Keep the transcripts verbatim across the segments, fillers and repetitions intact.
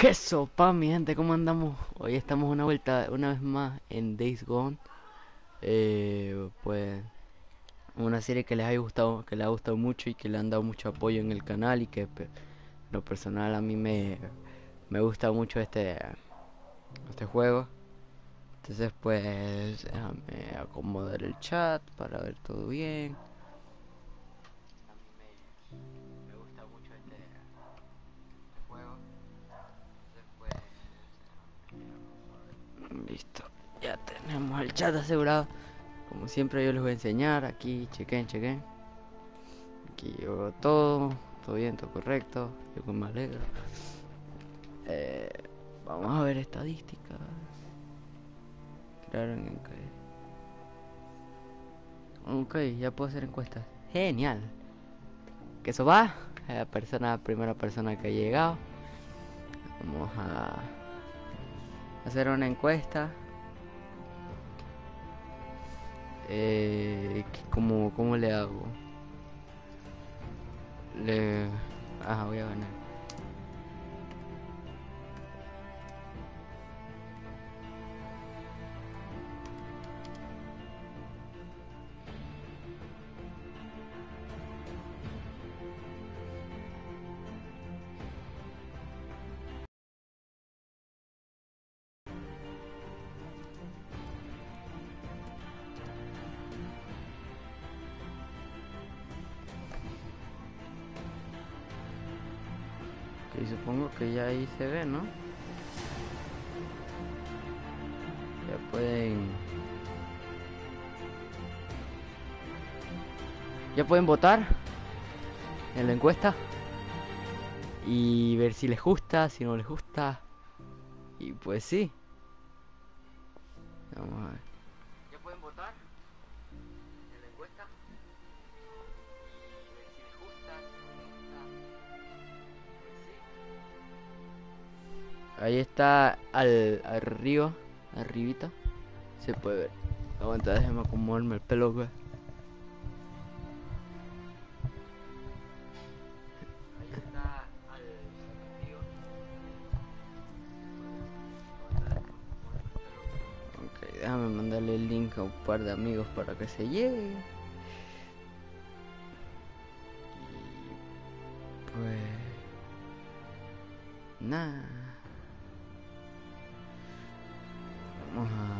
¿Qué sopa, mi gente? ¿Cómo andamos? Hoy estamos una vuelta, una vez más en Days Gone. Eh, pues una serie que les ha gustado, que les ha gustado mucho y que le han dado mucho apoyo en el canal y que pe- lo personal a mí me, me gusta mucho este, este juego. Entonces pues déjame acomodar el chat para ver todo bien. A mí me, me gusta mucho este, este juego. Entonces pues déjame- Listo, ya tenemos el chat asegurado. Como siempre yo les voy a enseñar, aquí chequen, chequen. Aquí yo veo todo, todo bien, todo correcto, yo pues me alegro. Eh, Vamos a ver estadísticas. Crearon en Ok, ya puedo hacer encuestas. Genial. Que eso va. La persona, primera persona que ha llegado. Vamos a hacer una encuesta. Eh, ¿cómo, ¿Cómo le hago? Le... Ajá, voy a ganar. Ok, supongo que ya ahí se ve, ¿no? Ya pueden... Ya pueden votar en la encuesta y ver si les gusta, si no les gusta. Y pues sí, vamos a ver. Ya pueden votar en la encuesta y ver si les gusta, si no les gusta. Pues sí. Ahí está al arriba, arribita, se puede ver. Aguanta, déjame acomodarme el pelo, güey. Ahí está al arriba. Ok, déjame mandarle el link a un par de amigos para que se llegue. Y pues... Nada. Vamos a...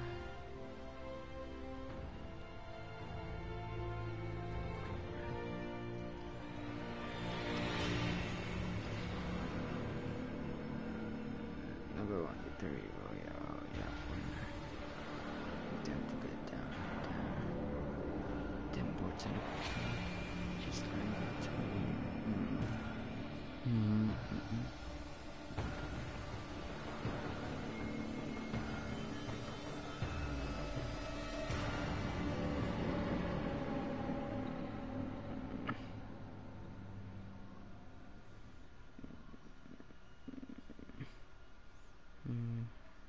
Number one, three, oh yeah, oh yeah, four, ten to get down, down. Ten boards in a just kind of between. Mm. Mm-hmm. Mm.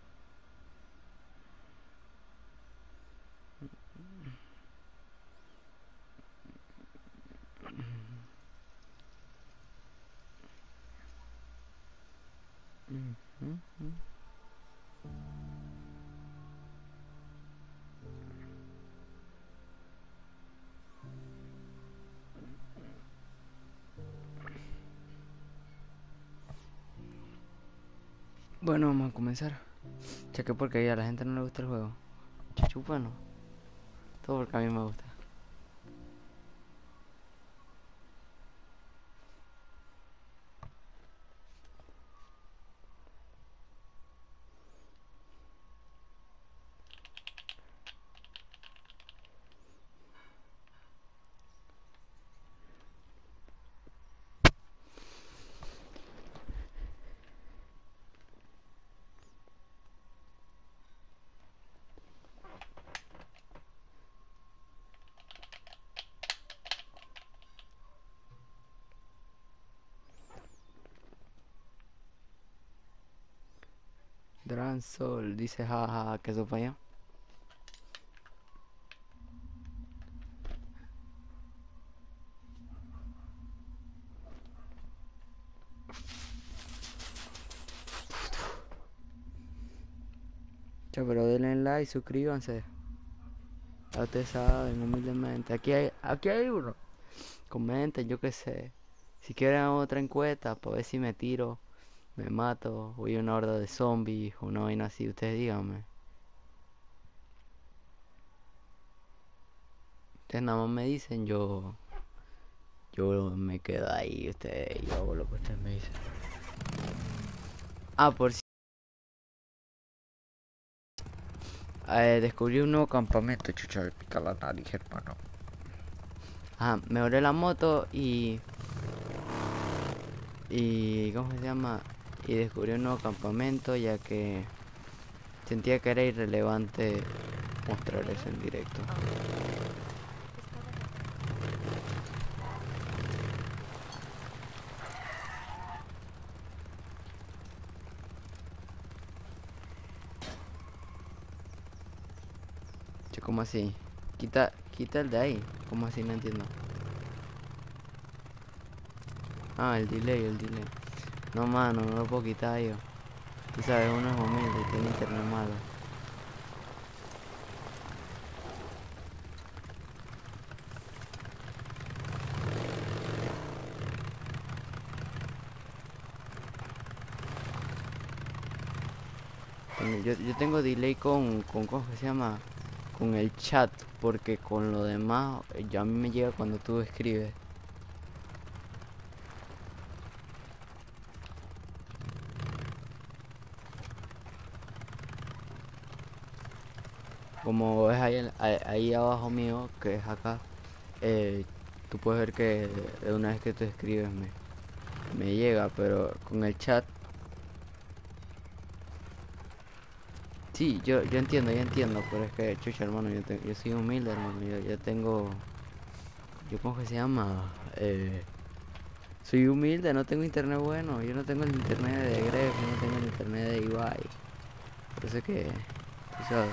Mm-hmm. Bueno, vamos a comenzar. Cheque porque ya a la gente no le gusta el juego. Chuchu, bueno, todo porque a mí me gusta. Dran Sol dice jaja que eso para allá. Ya, pero denle like, suscríbanse. Ya ustedes saben, humildemente. Aquí hay, aquí hay uno. Comenten, yo qué sé. Si quieren otra encuesta, para ver si me tiro, me mato, voy a una horda de zombies o una vaina así, ustedes díganme. Ustedes nada más me dicen, yo yo me quedo ahí, ustedes, yo hago lo que ustedes me dicen. Ah, por si eh, descubrí un nuevo campamento, chucha, me pica la nariz, hermano. Ajá, mejoré la moto y y ¿cómo se llama? Y descubrí un nuevo campamento ya que sentía que era irrelevante mostrar eso en directo. Che, ¿cómo así? Quita, quita el de ahí. ¿Cómo así? No entiendo. Ah, el delay, el delay. No, mano, no lo puedo quitar yo. Tú sabes, uno es humilde y tiene internet malo. Tengo- Yo, yo tengo delay con, con, ¿cómo que se llama? Con el chat, porque con lo demás, eh, ya a mí me llega cuando tú escribes. Como ves ahí, en- ahí, ahí abajo mío, que es acá, eh, tú puedes ver que de una vez que tú escribes me, me llega, pero con el chat. Sí, yo, yo entiendo, yo entiendo, pero es que, chucha, hermano, yo, te- yo soy humilde, hermano, yo, yo tengo, yo, ¿cómo que se llama? Eh, soy humilde, no tengo internet bueno, yo no tengo el internet de Gref, yo no tengo el internet de Ibai, por eso es que, tú sabes,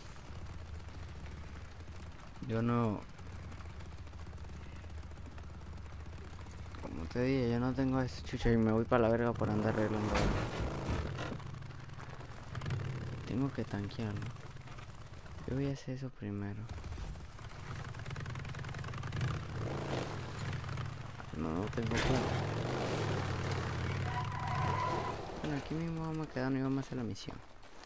yo no, como te dije, yo no tengo eso, chucha, y me voy para la verga por andar arreglando algo. Tengo que tanquearlo, yo voy a hacer eso primero. No, no tengo como. Bueno, aquí mismo vamos a quedar y vamos a hacer la misión.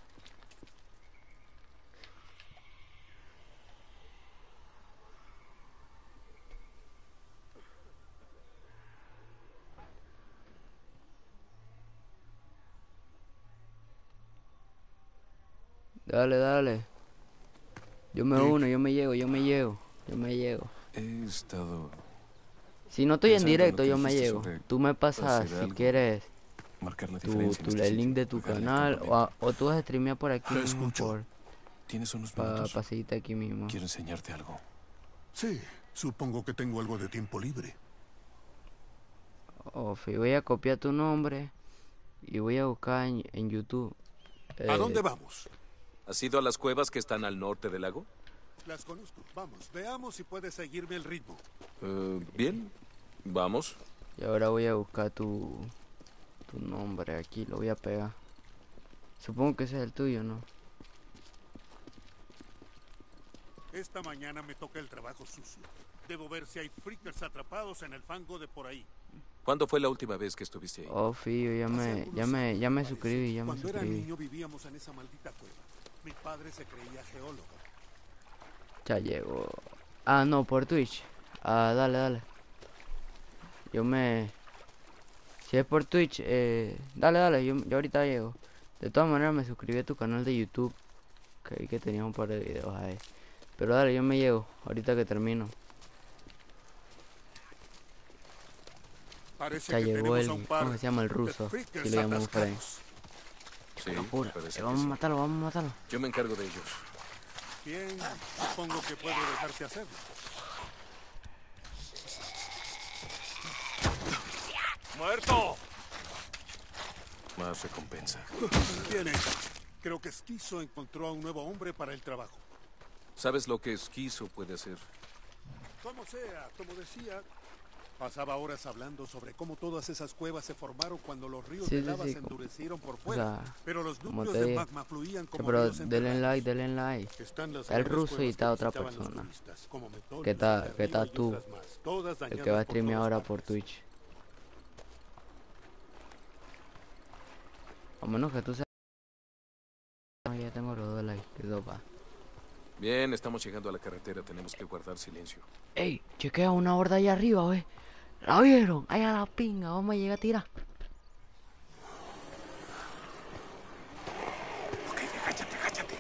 Dale, dale. Yo me uno, Dick, yo me llego, yo me llego, yo me llego. he estado Si no estoy en pensando en lo directo, que yo me dijiste llego. sobre Tú me pasas, hacer si algo, quieres, marcar la tu, diferencia en tu, este el link sitio, de tu pagarle al canal o, a- campamento. o tú vas a streamear por aquí Te mismo, escucho. por ¿Tienes unos pa, minutos? pa seguirte aquí mismo. Quiero enseñarte algo. Sí, supongo que tengo algo de tiempo libre. O fi, voy a copiar tu nombre y voy a buscar en, en YouTube. ¿A Eh, dónde vamos? ¿Has ido a las cuevas que están al norte del lago? Las conozco. Vamos, veamos si puedes seguirme el ritmo. Eh, bien, vamos. y ahora voy a buscar tu, tu nombre aquí, lo voy a pegar. Supongo que ese es el tuyo, ¿no? Esta mañana me toca el trabajo sucio. Debo ver si hay freakers atrapados en el fango de por ahí. ¿Cuándo fue la última vez que estuviste ahí? Oh, fío, ya Hace me, algunos ya me, años, ya me parece. suscribí, ya me Cuando era suscribí. niño vivíamos en esa maldita cueva. Mi padre se creía geólogo. Ya llego. Ah, no, por Twitch. Ah, dale, dale. Yo me... Si es por Twitch, eh... Dale, dale, yo, yo ahorita llego. De todas maneras me suscribí a tu canal de YouTube. Que vi que tenías un par de videos ahí. Pero dale, yo me llego. Ahorita que termino. Parece Ya que llegó tenemos a un el... ¿Cómo par que se llama? El de ruso. Si freakers lo llamamos por ahí. atascados. Sí, Qué locura. parece Eh, que vamos a sí. matarlo, vamos a matarlo. Yo me encargo de ellos. Bien, supongo que puedo dejarte hacerlo. ¡Muerto! Más recompensa. Bien hecho. Creo que Esquizo encontró a un nuevo hombre para el trabajo. ¿Sabes lo que Esquizo puede hacer? Como sea, como decía, Pasaba horas hablando sobre cómo todas esas cuevas se formaron cuando los ríos Sí, de sí, lava sí, se como- endurecieron por O fuera. sea, Pero los como núcleos te de dije. magma fluían Que, como pero ríos denle enterrados. like, denle like. Están las Está el grandes ruso y cuevas está que otra visitaban los persona. turistas, como Metolius, Que está, Terrío que está y tú. otras más, todas El que dañadas va a por streamear todas ahora por partes. Twitch. A menos que tú seas. No, ya tengo los dos likes. Que sopa. Bien, estamos llegando a la carretera. Tenemos que guardar silencio. Ey, chequea una horda allá arriba, wey. ¿La vieron? Ahí a la pinga, vamos a llegar a tirar. Ok, agáchate, agáchate.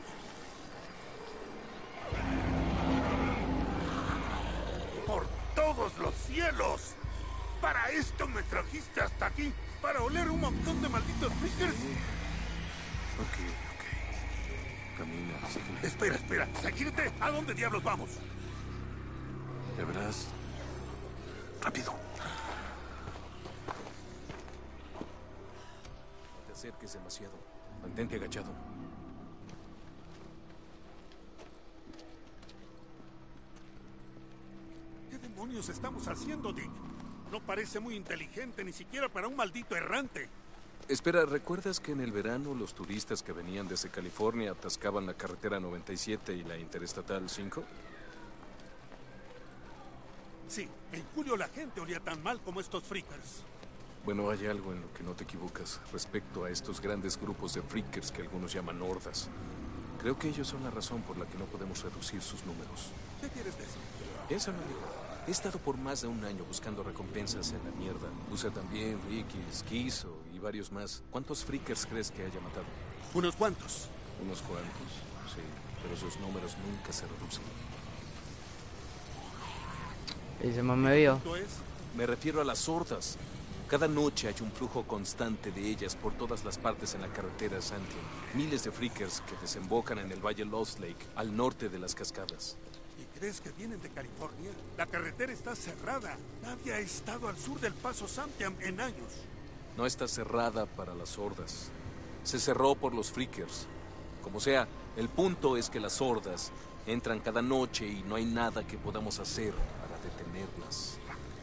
¡Por todos los cielos! ¿Para esto me trajiste hasta aquí? ¿Para oler un montón de malditos frickers? Ok, ok. Camina, sígueme. Espera, espera. ¿Seguirte? ¿A dónde diablos vamos? Ya verás. Rápido. No te acerques demasiado. Mantente agachado. ¿Qué demonios estamos haciendo, Dick? No parece muy inteligente, ni siquiera para un maldito errante. Espera, ¿recuerdas que en el verano los turistas que venían desde California atascaban la carretera noventa y siete y la interestatal cinco? Sí, en julio la gente olía tan mal como estos freakers. Bueno, hay algo en lo que no te equivocas respecto a estos grandes grupos de freakers que algunos llaman hordas. Creo que ellos son la razón por la que no podemos reducir sus números. ¿Qué quieres decir? Piénsalo, amigo. He estado por más de un año buscando recompensas en la mierda. Usa también, Ricky, Schizo y varios más. ¿Cuántos freakers crees que haya matado? Unos cuantos. Unos cuantos, sí, pero sus números nunca se reducen. Y se me vio. ¿Esto es? Me refiero a las hordas. Cada noche hay un flujo constante de ellas por todas las partes en la carretera Santiam. Miles de freakers que desembocan en el valle Lost Lake, al norte de las cascadas. ¿Y crees que vienen de California? La carretera está cerrada. Nadie ha estado al sur del paso Santiam en años. No está cerrada para las hordas. Se cerró por los freakers. Como sea, el punto es que las hordas entran cada noche y no hay nada que podamos hacer para detenerlas.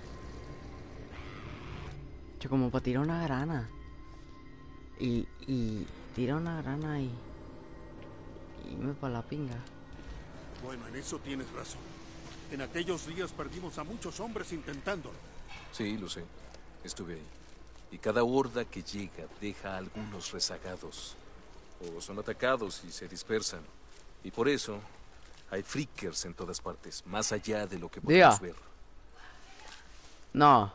Che, como para tirar una grana. Y, y tira una grana y... Y me para la pinga. Bueno, en eso tienes razón. En aquellos días perdimos a muchos hombres intentándolo. Sí, lo sé. Estuve ahí. Y cada horda que llega deja a algunos rezagados. O son atacados y se dispersan. Y por eso hay freakers en todas partes, más allá de lo que podemos Diga. ver. No.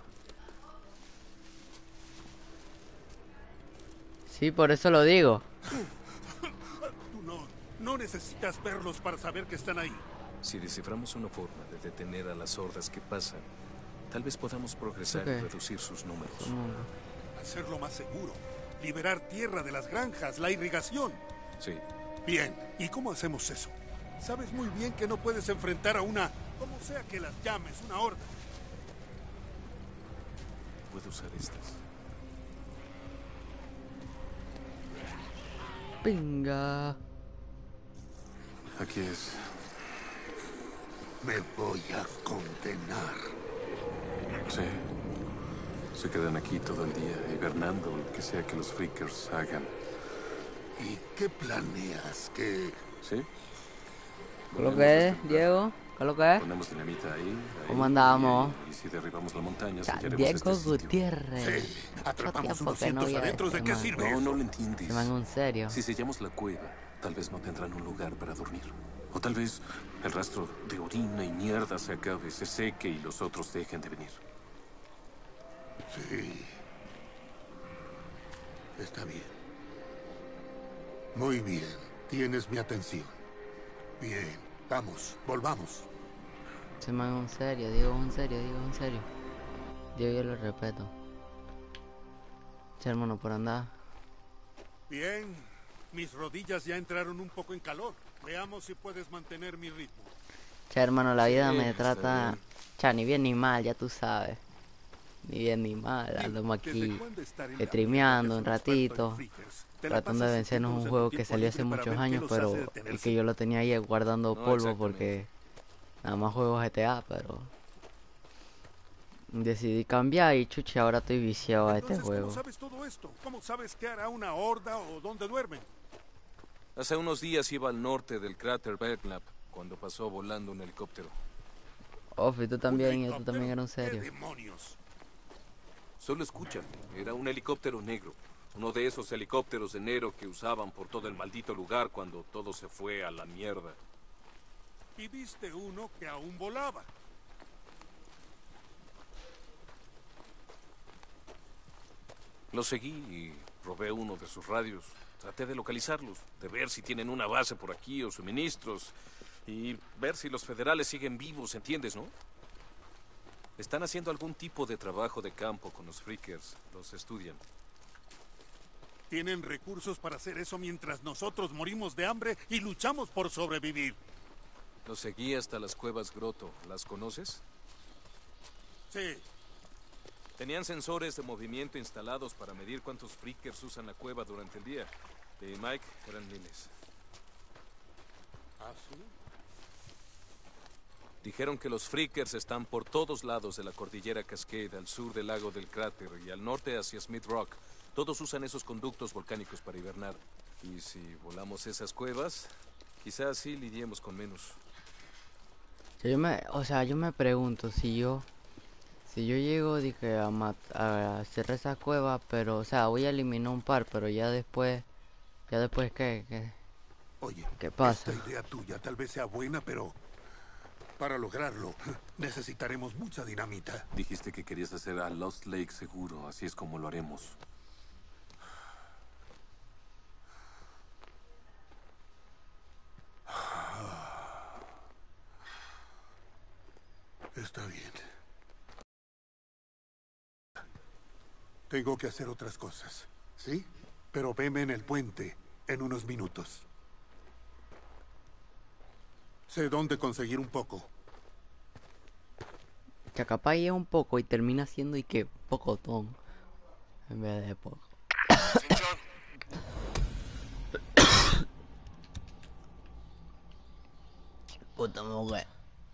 Sí, por eso lo digo. Tú no, no necesitas verlos para saber que están ahí. Si desciframos una forma de detener a las hordas que pasan, tal vez podamos progresar Ok. y reducir sus números. Mm. Hacerlo más seguro. Liberar tierra de las granjas, la irrigación. Sí, Bien, ¿y cómo hacemos eso? Sabes muy bien que no puedes enfrentar a una, como sea que las llames, una horda. puedo usar estas. Pinga. Aquí es. Me voy a condenar. Sí. Se quedan aquí todo el día, hibernando, lo que sea que los freakers hagan. ¿Y qué planeas? ¿Que ¿Sí? ¿Qué lo Volvemos que a es, este lugar. Diego? ¿Qué lo que es? Ponemos dinamita ahí, ahí, ¿Cómo andamos? Y, ahí, y si derribamos la montaña, Cha- sellaremos Diego este sitio. Gutiérrez. Sí, Mucho atrapamos tiempo unos que no cientos viene adentros, ¿de este qué man. sirve? No, eso? no lo entiendes. Este man en serio. Si sellamos la cueva, tal vez no tendrán un lugar para dormir. O tal vez el rastro de orina y mierda se acabe, se seque y los otros dejen de venir. Sí. Está bien. Muy bien. Tienes mi atención. Bien. Vamos, volvamos. Este man en serio, Diego en serio, Diego en serio. Diego yo lo respeto. Che, hermano, por andar. Bien. Mis rodillas ya entraron un poco en calor. Veamos si puedes mantener mi ritmo. Che, hermano, la vida Sí, me está trata... bien. Cha, ni bien ni mal, ya tú sabes. Ni bien ni mal, andamos ¿Desde aquí cuándo estar en la streameando mierda? un Que es experto en ratito, freakers. Te la tratando de pasas vencernos un sintiéndose juego tu que tiempo salió hace libre para muchos ver qué años, los pero hace y detenerse. que yo lo tenía ahí guardando No, polvo exactamente. porque nada más juego G T A, pero decidí cambiar y chuchi, ahora estoy viciado a este Entonces, ¿cómo juego. sabes todo esto? ¿Cómo sabes qué hará una horda o dónde duermen? Hace unos días iba al norte del cráter Belknap cuando pasó volando un helicóptero. Ofi, tú también, ¿Un y tú helicóptero? también era un ¿Qué serio. demonios? Solo escúchame, era un helicóptero negro. Uno de esos helicópteros de enero que usaban por todo el maldito lugar cuando todo se fue a la mierda. Y viste uno que aún volaba. Lo seguí y robé uno de sus radios. Traté de localizarlos, de ver si tienen una base por aquí o suministros. Y ver si los federales siguen vivos, ¿entiendes, no? Están haciendo algún tipo de trabajo de campo con los Freakers. Los estudian. Tienen recursos para hacer eso mientras nosotros morimos de hambre y luchamos por sobrevivir. Los seguí hasta las cuevas Grotto. ¿Las conoces? Sí. Tenían sensores de movimiento instalados para medir cuántos Freakers usan la cueva durante el día. Y Mike, eran miles. ¿Ah, sí? Dijeron que los Freakers están por todos lados de la cordillera Cascade, al sur del lago del cráter y al norte hacia Smith Rock. Todos usan esos conductos volcánicos para hibernar. Y si volamos esas cuevas, quizás sí lidiemos con menos. Yo me, o sea, yo me pregunto si yo, si yo llego dije, a, mat- a hacer esa cueva, pero, o sea, voy a eliminar un par, pero ya después, ya después, ¿qué? ¿Qué, Oye, qué pasa? esta idea tuya tal vez sea buena, pero para lograrlo necesitaremos mucha dinamita. Dijiste que querías hacer a Lost Lake seguro, así es como lo haremos. Está bien. Tengo que hacer otras cosas, ¿sí? Pero veme en el puente en unos minutos. Sé dónde conseguir un poco. Que capaz es un poco y termina siendo y que pocotón, en vez de poco. Saint John, Puta mujer.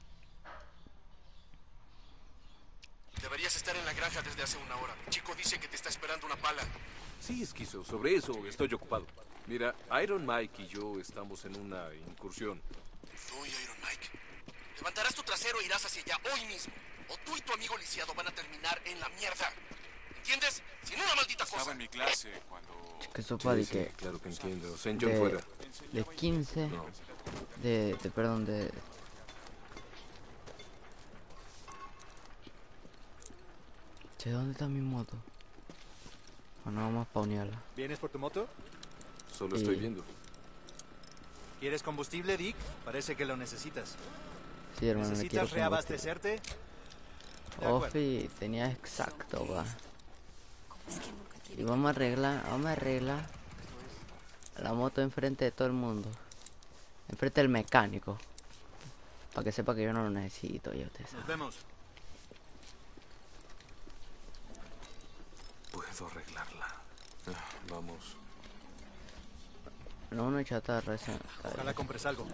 deberías estar en la granja desde hace una hora. Mi chico dice que te está esperando una pala. Sí, esquizo, sobre eso estoy ocupado. Mira, Iron Mike y yo estamos en una incursión. Soy Iron Mike. Levantarás tu trasero e irás hacia allá hoy mismo. O tú y tu amigo lisiado van a terminar en la mierda. ¿Entiendes? Sin una maldita cosa. Estaba en mi clase cuando... Que sopa de Sí, que, sí, claro que entiendo. Saint John de, fuera. de quince, No. de, de, perdón, de... Che, ¿dónde está mi moto? Bueno, vamos a spawnearla. ¿Vienes por tu moto? Solo Sí. estoy viendo. ¿Quieres combustible, Dick? Parece que lo necesitas. Sí, hermano, me quiero ¿Necesitas combustible. reabastecerte? De acuerdo. Ofi, tenía exacto, va. Y vamos a arreglar, vamos a arreglar la moto enfrente de todo el mundo. Enfrente del mecánico. Para que sepa que yo no lo necesito, ya usted Nos sabe. vemos. Puedo arreglarla. Ah, vamos. No, una chatarra esa. Ojalá compres algo.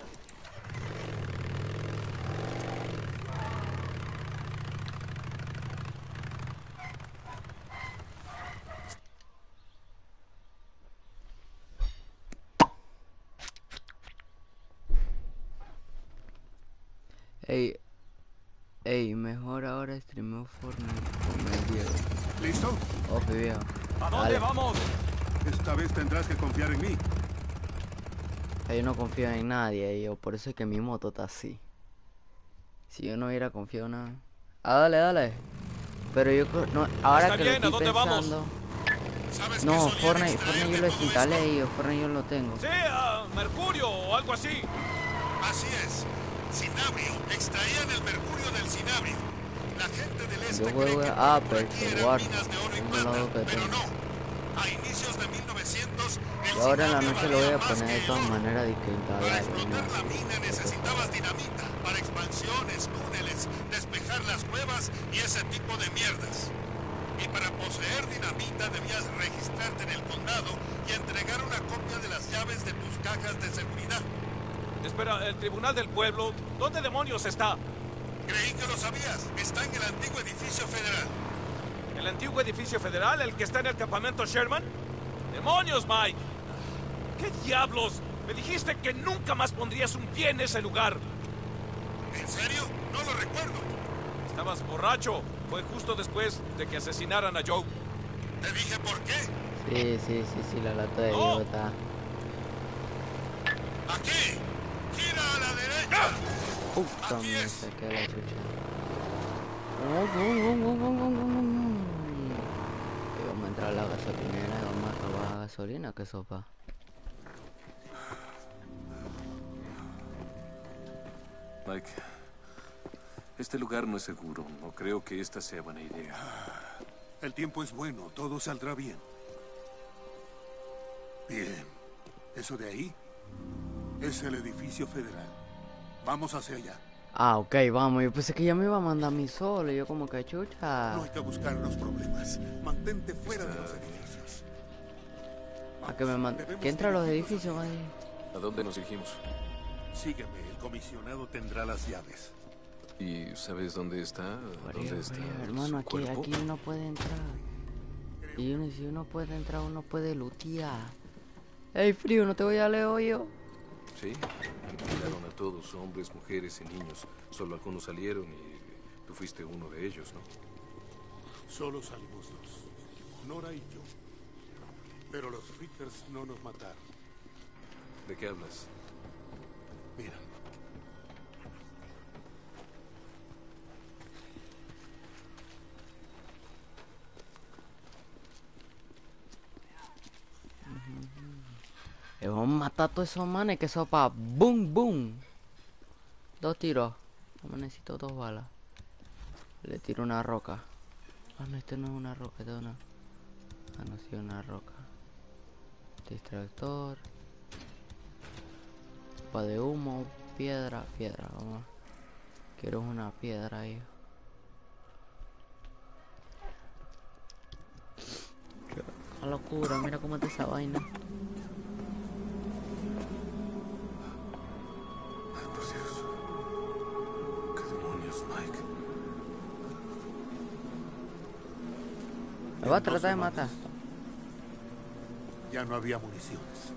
Ey, ey, mejor ahora streameo Fortnite con el Diego. ¿Listo? Ofi, viejo. ¿A Dale. vamos? Esta vez tendrás que confiar en mí. Yo no confío en nadie, yo, por eso es que mi moto está así. Si yo no hubiera confiado en nada. Ah, dale, dale. Pero yo creo, no, ahora que lo estoy pensando. ¿Sabes No, que solían Fortnite, extraer Fortnite yo de lo todo esto? desinstalé y yo, Fortnite yo lo tengo. Sí, a Mercurio o algo así. Así es. Cinabrio. Extraían el mercurio del cinabrio. La gente del este Yo cree juego que a por Apex, aquí el eran War, minas de oro y uno de plata, los dos que pero tengo. no. A inicios de mil novecientos, el Y ahora en la cinabrio noche lo voy a valía más poner que de el todas oro. maneras de que Para instalar. explotar la mina necesitabas dinamita para expansiones, túneles, despejar las cuevas y ese tipo de mierdas. Y para poseer dinamita debías registrarte en el condado y entregar una copia de las llaves de tus cajas de seguridad. Espera, el tribunal del pueblo, ¿dónde demonios está? Creí que lo sabías. Está en el antiguo edificio federal. ¿El antiguo edificio federal, el que está en el campamento Sherman? ¡Demonios, Mike! ¿Qué diablos? Me dijiste que nunca más pondrías un pie en ese lugar. ¿En serio? No lo recuerdo. Estabas borracho. Fue justo después de que asesinaran a Joe. ¿Te dije por qué? Sí, sí, sí, sí, la lata de No. idiota. ¡Aquí! ¡Gira a la derecha! Puta, Aquí me es. saqué la chucha. Oh, oh, oh, oh, oh, oh, oh, oh. Y vamos a entrar a la gasolinera y vamos a robar gasolina, que sopa. Mike, este lugar no es seguro. No creo que esta sea buena idea. El tiempo es bueno, todo saldrá bien. Bien. ¿Eso de ahí? Es el edificio federal. Vamos hacia allá. Ah, ok, vamos. Yo pensé que ya me iba a mandar a mí solo. Yo como que chucha. No hay que buscar los problemas. Mantente fuera de los edificios. A que me manda. Que entra a los edificios, madre. ¿A dónde nos dirigimos? Sígueme, el comisionado tendrá las llaves. ¿Y sabes dónde está? María, ¿Dónde está María, su hermano, aquí, cuerpo? aquí uno puede entrar. Y uno, si uno puede entrar, uno puede lutear. Ey, frío, no te voy a leer yo. Sí, aniquilaron a todos, hombres, mujeres y niños. Solo algunos salieron y tú fuiste uno de ellos, ¿no? Solo salimos dos. Nora y yo. Pero los Frickers no nos mataron. ¿De qué hablas? Mira. Le vamos a matar a todos esos manes que sopa. Boom, boom. Dos tiros. No necesito dos balas. Le tiro una roca. Ah, no, este no es una roca, este es una. Ah, no, sí, una roca. Distractor. Pa de humo. Piedra, piedra, vamos. Quiero una piedra ahí. Qué locura, mira cómo está esa vaina. Ay, por Dios. ¿Qué demonios, Mike? Me va a En dos tratar de semanas, matar. Ya no había municiones.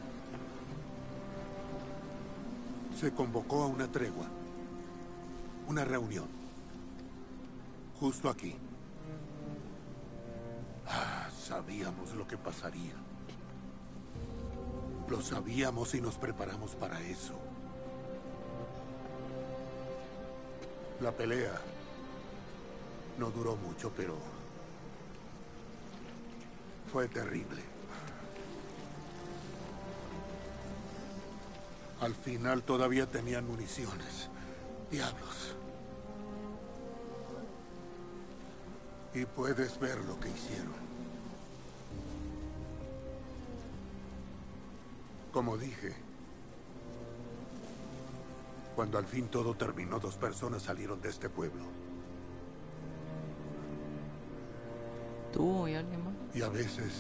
Se convocó a una tregua. Una reunión. Justo aquí. Ah, sabíamos lo que pasaría. Lo sabíamos y nos preparamos para eso. La pelea no duró mucho, pero fue terrible. Al final todavía tenían municiones. Diablos. Y puedes ver lo que hicieron. Como dije, cuando al fin todo terminó, dos personas salieron de este pueblo. ¿Tú y alguien más? Y a veces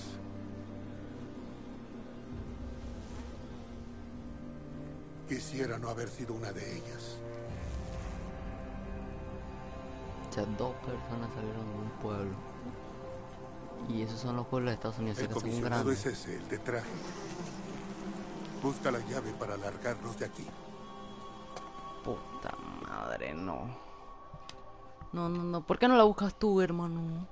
quisiera no haber sido una de ellas. O sea, dos personas salieron de un pueblo. Y esos son los pueblos de Estados Unidos, El que son comisionado grandes. es ese, el de traje. Busca la llave para largarnos de aquí. Puta madre, no. No, no, no. ¿Por qué no la buscas tú, hermano?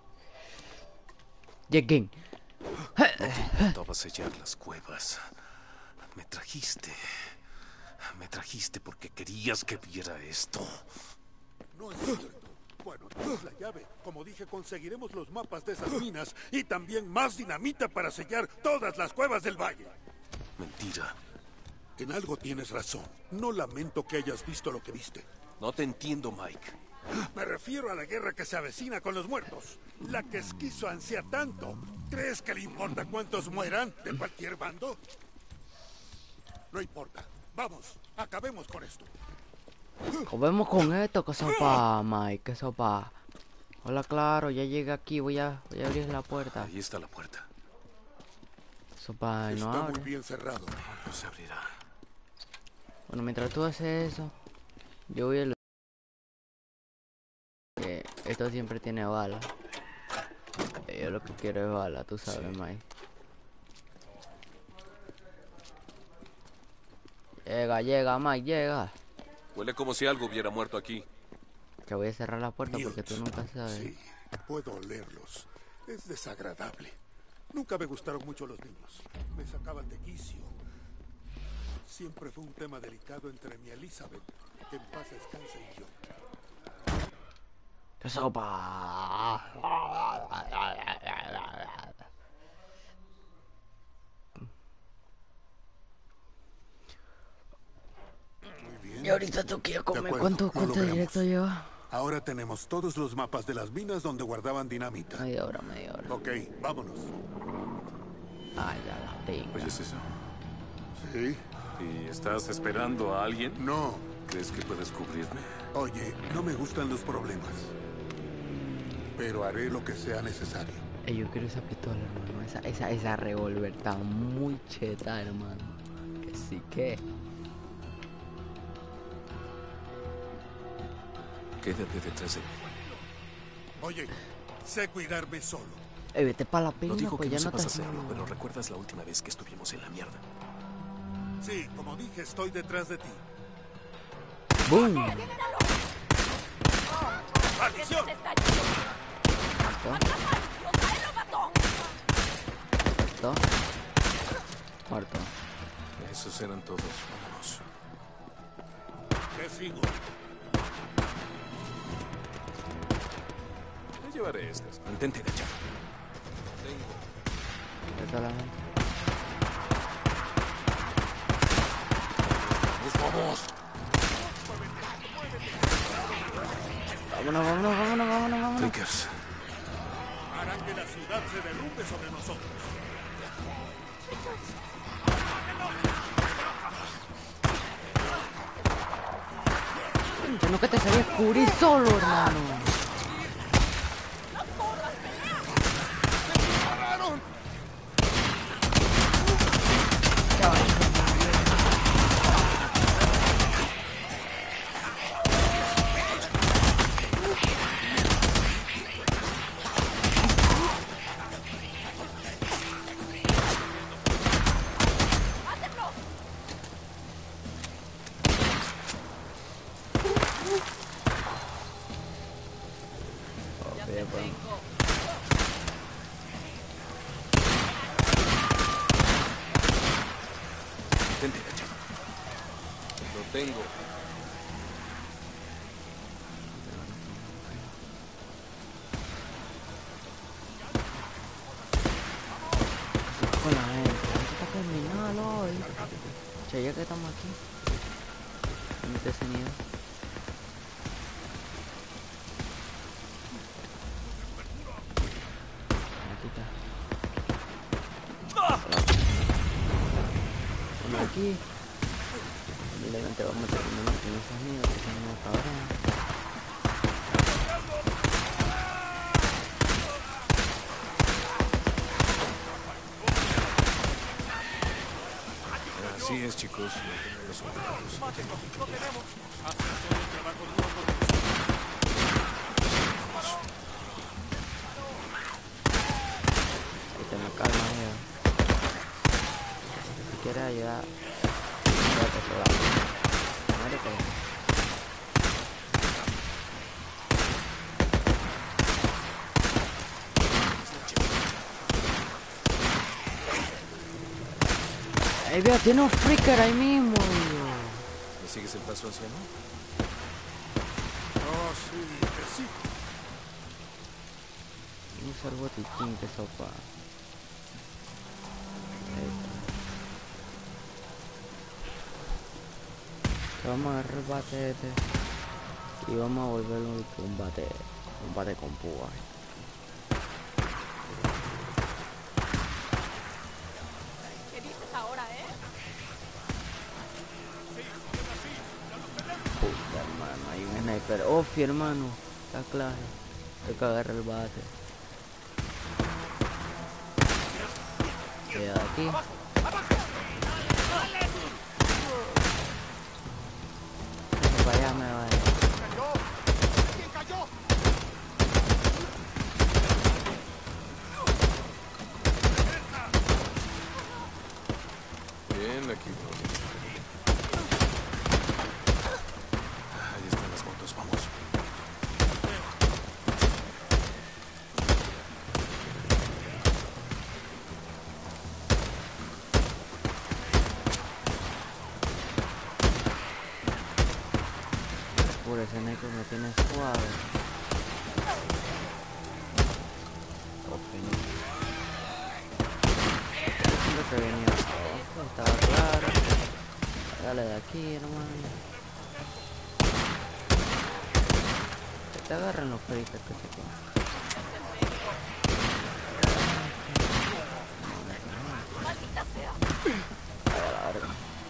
Lleguen. No te importaba sellar las cuevas. Me trajiste. Me trajiste porque querías que viera esto. No es cierto. Bueno, tienes la llave. Como dije, conseguiremos los mapas de esas minas y también más dinamita para sellar todas las cuevas del valle. Mentira. En algo tienes razón. No lamento que hayas visto lo que viste. No te entiendo, Mike. Me refiero a la guerra que se avecina con los muertos. La que Esquizo ansía tanto. ¿Crees que le importa cuántos mueran de cualquier bando? No importa. Vamos, acabemos con esto. Comemos con esto, que sopa, Mike, que sopa. Hola, claro, ya llegué aquí, voy a, voy a abrir la puerta. Ahí está la puerta. Sopa, y no Está muy abre. bien cerrado. No se abrirá. Bueno, mientras tú haces eso, yo voy a Esto siempre tiene bala. Yo lo que quiero es bala, tú sabes, sí. Mike. Llega, llega, Mike, llega. Huele como si algo hubiera muerto aquí. Te voy a cerrar la puerta porque tú nunca sabes. Sí, puedo olerlos. Es desagradable. Nunca me gustaron mucho los niños. Me sacaban de quicio. Siempre fue un tema delicado entre mi Elizabeth, que en paz descanse, y yo. ¡Qué sopa! Muy bien. Y ahorita tú quieres comer. ¿Cuánto, cuánto directo lleva? Ahora tenemos todos los mapas de las minas donde guardaban dinamita. Media hora, media hora. Ok, vámonos. Ay, ya la tengo. ¿Oyes eso? ¿Sí? ¿Y estás esperando a alguien? No. ¿Crees que puedes cubrirme? Oye, no me gustan los problemas. Pero haré lo que sea necesario. Ey, yo quiero esa pistola, hermano. Esa, esa, esa revólver está muy cheta, hermano. Que sí que. Quédate detrás de mí. Oye, sé cuidarme solo. Ey, vete para la No pena, digo pues que ya no no sepas te hacerlo, pero ¿recuerdas la última vez que estuvimos en la mierda? Sí, como dije, estoy detrás de ti. ¡Bum! ¡Maldición! ¿Muerto? Muerto. Esos eran todos. Vámonos. Te sigo. Te llevaré estas. Intente agachar. Tengo. Eso solamente. ¡Vamos! Vámonos, vámonos, vámonos, vámonos, vámonos. Flickers. Harán que la ciudad se derrumbe sobre nosotros. No que te sabías cubrir solo, hermano. Intente agachar. Lo tengo. Con la gente. Esto está terminado hoy. Che, ya que estamos aquí. Mete ese nivel. Aquí está. Vamos aquí. Simplemente vamos a terminar con esos nidos que son unos cabrones. Así es, chicos. No tenemos los soldados. No tenemos. Hacen todo el trabajo duro por nosotros. Ahí te me calma, amigo. Si quieres ayudar, quédate pegado. Muérete. Ey, vea, tiene un freaker ahí mismo, tío. ¿Me sigues el paso hacia mí? Oh, sí, que sí. Usa el botiquín, que sopa. Vamos a agarrar el bate este y vamos a volverlo un bate, un bate con púa. ¿Qué dices ahora, eh? Puta, hermano, hay un sniper. Ofi, hermano, está claro. Hay que agarrar el bate. Queda aquí. Para allá me va a ir. aquí, bro. Ahí están las motos, vamos. Por ese Neko me tiene suave. Siento que venía abajo, estaba claro. Dale de aquí, hermano. Que te agarren los peritos que se quedan. ¡Maldita sea! A la verga.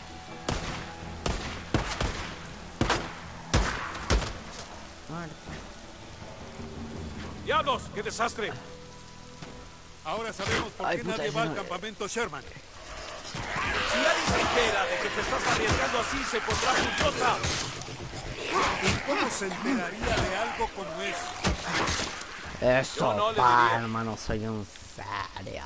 Muerto. ¡Diablos! ¡Qué desastre! Ahora sabemos por Ay, qué puta, nadie ese va no- al campamento Sherman. Si Alice se entera de que te estás arriesgando así, se pondrá furiosa. ¿Y cómo se enteraría de algo como eso? Eso, Yo no le pa, diría. hermano, soy un serio.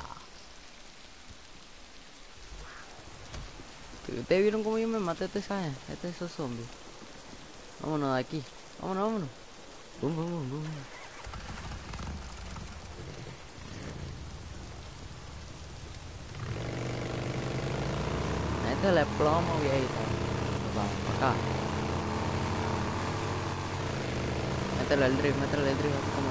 ¿Ustedes vieron cómo yo me maté a este, ¿sabes? Este esos zombies. Vámonos de aquí. Vámonos, vámonos. Bum, bum, bum, bum. Métele plomo, viejito. Vamos, acá. Métele el drift, métele el drift así como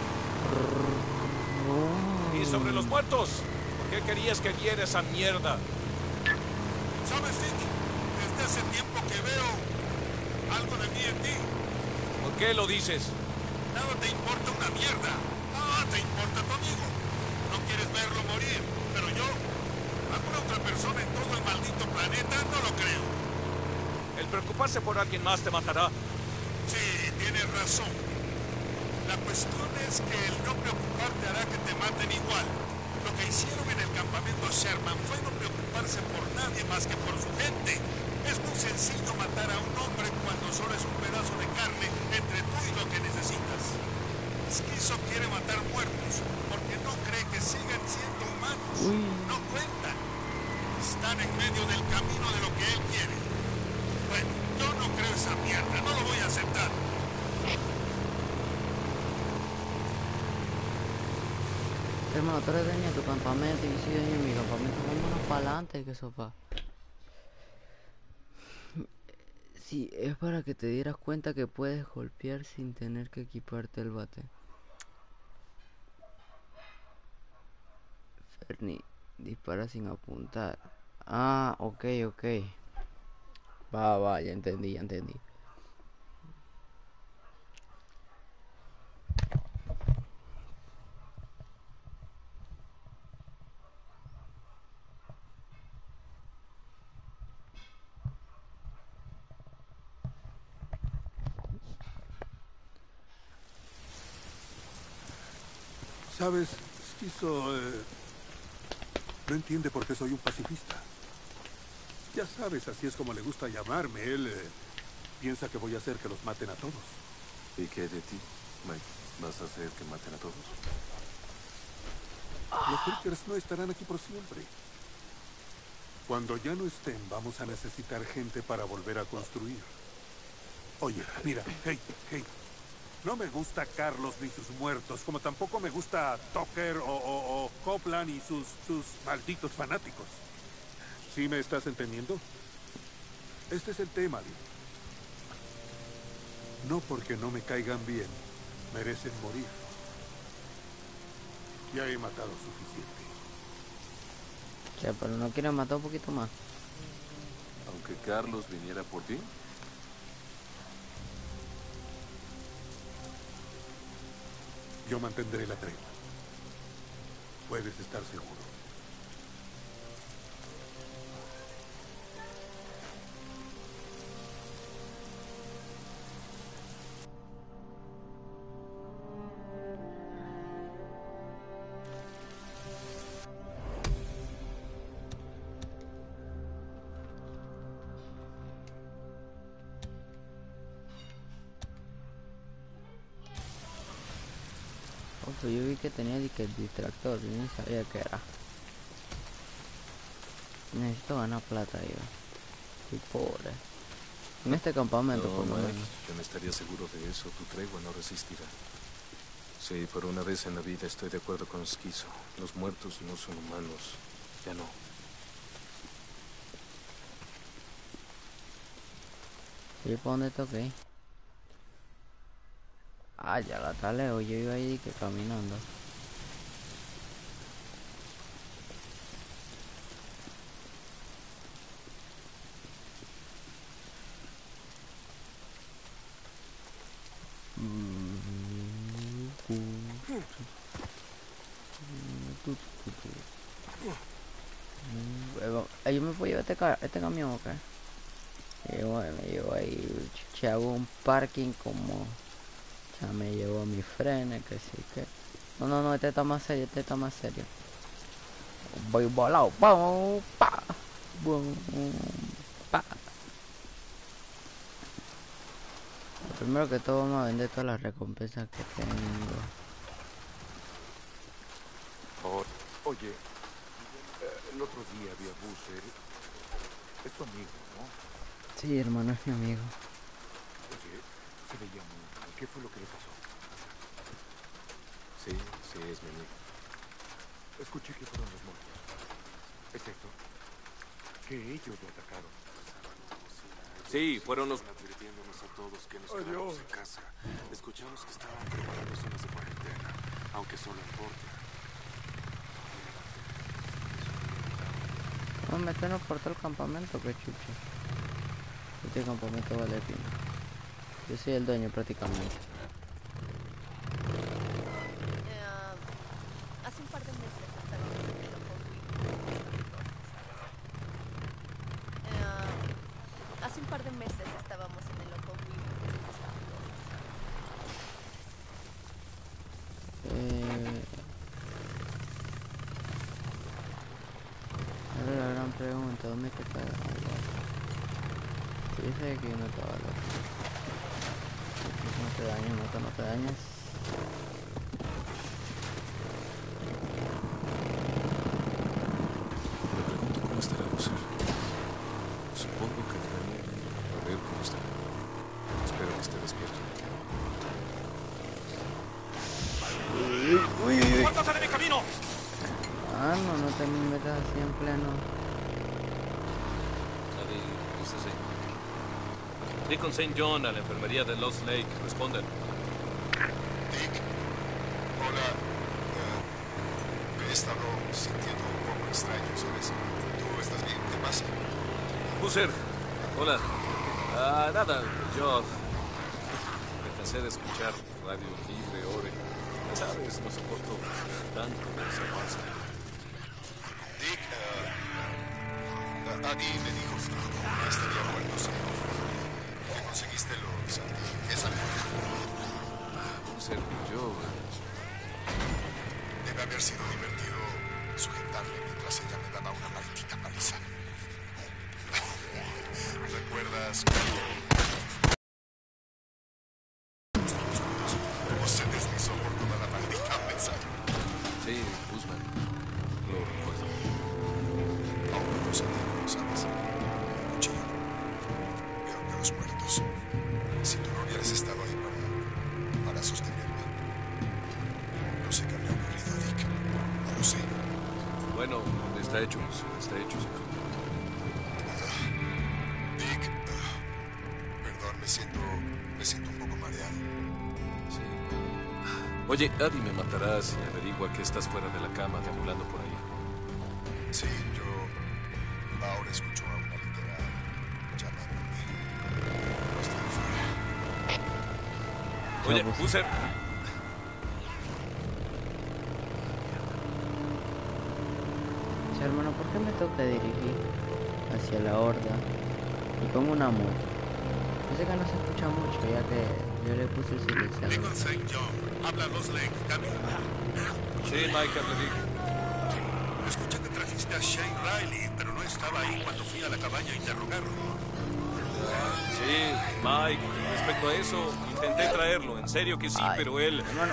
yo. Y sobre los muertos, ¿por qué querías que viera esa mierda? ¿Sabes, Dick? Desde hace tiempo que veo algo de mí en ti. ¿Por qué lo dices? Nada te importa una mierda. Nada te importa tu amigo. No quieres verlo morir, pero yo, alguna otra persona en todo el maldito planeta, no lo creo. El preocuparse por alguien más te matará. Sí, tienes razón. La cuestión es que el no preocuparte hará que te maten igual. Lo que hicieron en el campamento Sherman fue no preocuparse por nadie más que por su gente. Es muy sencillo matar a un hombre cuando solo es un pedazo de carne entre tú y lo que necesitas. Schizo quiere matar muertos porque no cree que sigan siendo humanos. No cuentan. Están en medio del camino de lo que él quiere. Bueno, yo no creo esa mierda, no lo voy a aceptar. Hermano, tú eres dueño de tu campamento y yo soy dueño de mi campamento. Vámonos para adelante, que sopa. Sí, es para que te dieras cuenta que puedes golpear sin tener que equiparte el bate. Fernie, dispara sin apuntar. Ah, ok, ok. Va, va, ya entendí, ya entendí. Sabes, Schizo eh, no entiende por qué soy un pacifista. Ya sabes, así es como le gusta llamarme. Él eh, piensa que voy a hacer que los maten a todos. ¿Y qué de ti, Mike? ¿Vas a hacer que maten a todos? Los Freakers no estarán aquí por siempre. Cuando ya no estén, vamos a necesitar gente para volver a construir. Oye, mira, hey, hey. No me gusta Carlos ni sus muertos, como tampoco me gusta Tucker o, o, o Copeland y sus, sus malditos fanáticos. ¿Sí me estás entendiendo? Este es el tema, Lee. No porque no me caigan bien, merecen morir. Ya he matado suficiente. Che, pero no quieren matar un poquito más. Aunque Carlos viniera por ti. Yo mantendré la tregua. Puedes estar seguro. Oh, pues yo vi que tenía di que el distractor, yo no sabía que era. Necesito ganar plata, yo. Estoy pobre. En este campamento, No, por lo Mike, menos. yo no estaría seguro de eso. Tu tregua no resistirá. Sí, por una vez en la vida estoy de acuerdo con Schizo. Los muertos no son humanos. Ya no. ¿Y por dónde toqué? Ah, ya la está lejos. Yo iba ahí que caminando. Eh, ¿Yo me puedo llevar este, ca este camión o qué? Y bueno, me llevo ahí, che, hago un parking como... Ya me llevo a mi freno, que sí que... No, no, no, este está más serio, este está más serio. Voy volado, ¡pum! ¡Pa! ¡Bum! ¡Pa! Primero que todo vamos a vender todas las recompensas que tengo. Oh, oye, eh, el otro día vi a Boozer. Es tu amigo, ¿no? Sí, hermano, es mi amigo. Oye, se veía muy mal. ¿Qué fue lo que le pasó? Sí, sí, es mi amigo. Escuché que fueron los muertos. ¿Es cierto? Que ellos lo atacaron. Sí, fueron los... Advirtiéndonos a todos que nos Ay, quedáramos Dios. en casa. Escuchamos que estaban preparando zonas de cuarentena, aunque solo en Portland. Vamos a meternos por todo el campamento, que chucha. Este campamento vale pena. Yo soy el dueño prácticamente. Eh, hace un par de meses estábamos en el Ojo Eh, hace un par de meses estábamos en el Ojo Eh... Ahora la gran pregunta, ¿dónde te cae? Yo sé que no te va a dar. No te dañes, no te, no te dañes. Me pregunto cómo estará Boozer. Supongo que entraré a ver cómo está. Espero que esté despierto. ¡Cuántos de mi camino! Ah, no, no te metas así en pleno. Nadie está ahí. Di con Saint John a la enfermería de Lost Lake. Respondan. Dick, hola. Eh, me he estado sintiendo un poco extraño, ¿sabes? ¿Tú estás bien? ¿Qué pasa? Boozer, hola. Ah, nada, yo me cansé de escuchar radio libre, ore. Sabes, no soporto tanto esa masa. Dick, uh, Adi me dijo que estaría muerto si no fuera. ¿Le conseguiste los esa Boozer, yo... Debe haber sido divertido sujetarle mientras ella me daba una maldita paliza. ¿Recuerdas cuando cómo se deslizó por toda la maldita mesa? Sí, Guzmán. Lo recuerdo. Aún no los entiendo, ¿sabes? El cuchillo. Peor que los muertos. Si tu novia les estaba ahí para, para sostenerme. No sé qué habría ocurrido, Dick. No lo sé. Bueno, está hecho, está hecho, señor. Dick, uh, perdón, me siento, me siento un poco mareado. Sí. Oye, Adi me matará si averigua que estás fuera de la cama deambulando por ahí. Sí, yo ahora escucho a una litera llamándome. No estoy afuera. Oye, No, pues- Boozer. Sí, hermano, ¿por qué me toca dirigir hacia la horda y con una moto? Yo sé que no se escucha mucho, ya que yo le puse el silenciador. Dick Saint John, habla Los Lake, camina. Sí, Mike, hable Dick. Escuché que trajiste a Shane Riley, pero no estaba ahí cuando fui a la cabaña a interrogarlo. Sí, Mike, respecto a eso, intenté traerlo. En serio que sí, Ay, pero él... hermano.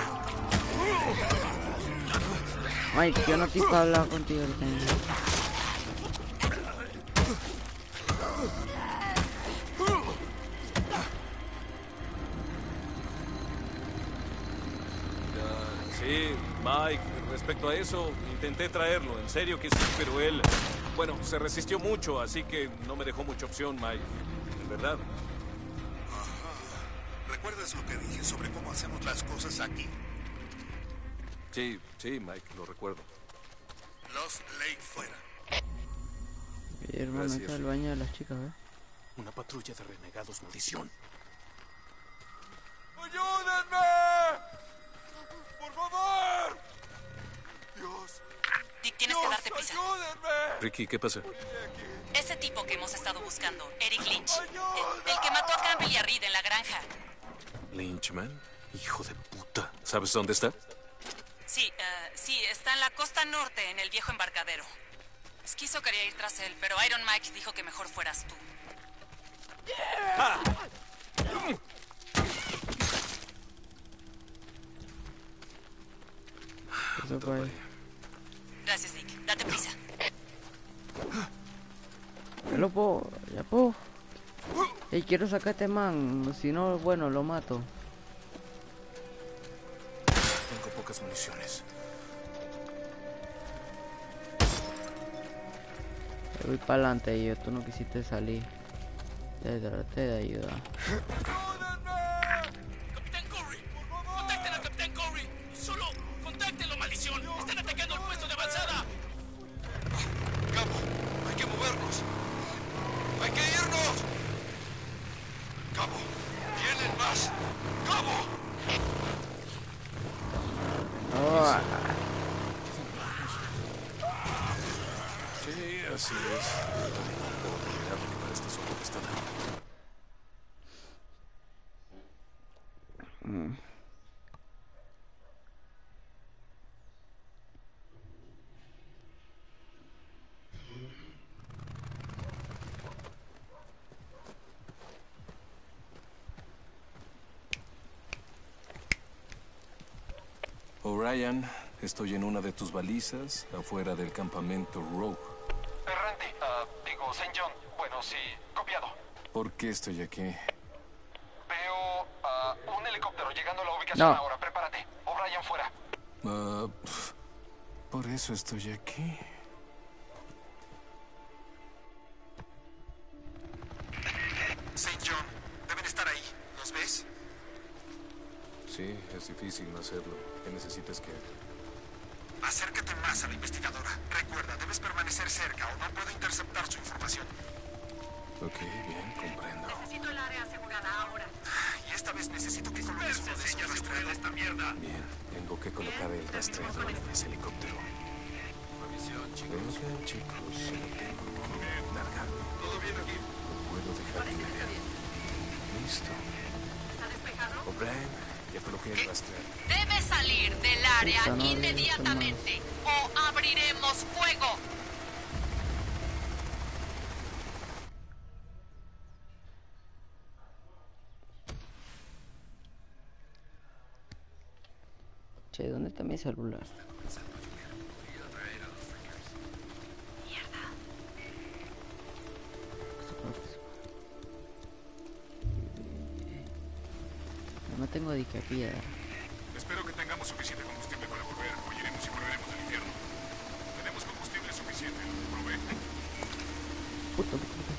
Mike, yo no estoy para hablar contigo ahorita. Sí, Mike, respecto a eso, intenté traerlo, en serio que sí, pero él, bueno, se resistió mucho, así que no me dejó mucha opción, Mike, en verdad. ¿Recuerdas lo que dije sobre cómo hacemos las cosas aquí? Sí, sí, Mike, lo recuerdo. Lost Lake fuera. Y hermano, Gracias. está el baño de las chicas, ¿eh? Una patrulla de renegados, maldición. ¡Ayúdenme! ¡Por favor! Dios, Dick, tienes Dios, que darte prisa. ayúdenme. Ricky, ¿qué pasa? Ese tipo que hemos estado buscando, Eric Lynch. El, el que mató a Campbell y a Reed en la granja. Lynchman, hijo de puta. ¿Sabes dónde está? Sí, eh, sí, está en la costa norte, en el viejo embarcadero. Schizo quería ir tras él, pero Iron Mike dijo que mejor fueras tú. Eso fue ahí. Gracias, Dick. Date prisa. Ya lo puedo, ya puedo. Ey, quiero sacar a este man, si no, bueno, lo mato. Tengo pocas municiones. Yo voy para adelante y yo, tú no quisiste salir. Te traté de ayudar. ¡Capitán Curry! ¡Contacten al Capitán Curry! ¡Solo contáctenlo, maldición! ¡Están atacando el puesto de avanzada! Cabo, hay que movernos. ¡Hay que irnos! Cabo, vienen más. ¡Cabo! Oh, Sí, así es. Cuidado que para esta zona está dando. mm. O'Ryan, estoy en una de tus balizas, afuera del campamento Rogue. Randy, ah, digo, Saint John. Bueno, sí, copiado. ¿Por qué estoy aquí? Veo ah, un helicóptero llegando a la ubicación No. ahora. Prepárate. O'Brien fuera. Ah, pf, por eso estoy aquí. Saint John, deben estar ahí. ¿Los ves? Sí, es difícil no hacerlo. ¿Qué necesitas que haga? Acércate más a la investigadora. Recuerda, debes permanecer cerca o no puedo interceptar su información. Ok, bien, comprendo. Necesito el área asegurada ahora. Y esta vez necesito que coloques uno de esos rastreadores. esta mierda! Bien, tengo que colocar el rastreador en ese helicóptero. Oigan, chicos, solo tengo que largarme. ¿Todo bien aquí? No puedo dejar de ir. Listo. ¿Está despejado? O'Brien, ya coloqué el rastreador. Debe salir del área Puta, no, inmediatamente o abriremos fuego. Che, ¿dónde está mi celular? No tengo dique piedra. Espero que tengamos suficiente combustible para volver. Hoy iremos y volveremos al infierno. Tenemos combustible suficiente, lo probé. Puta, puta, puta.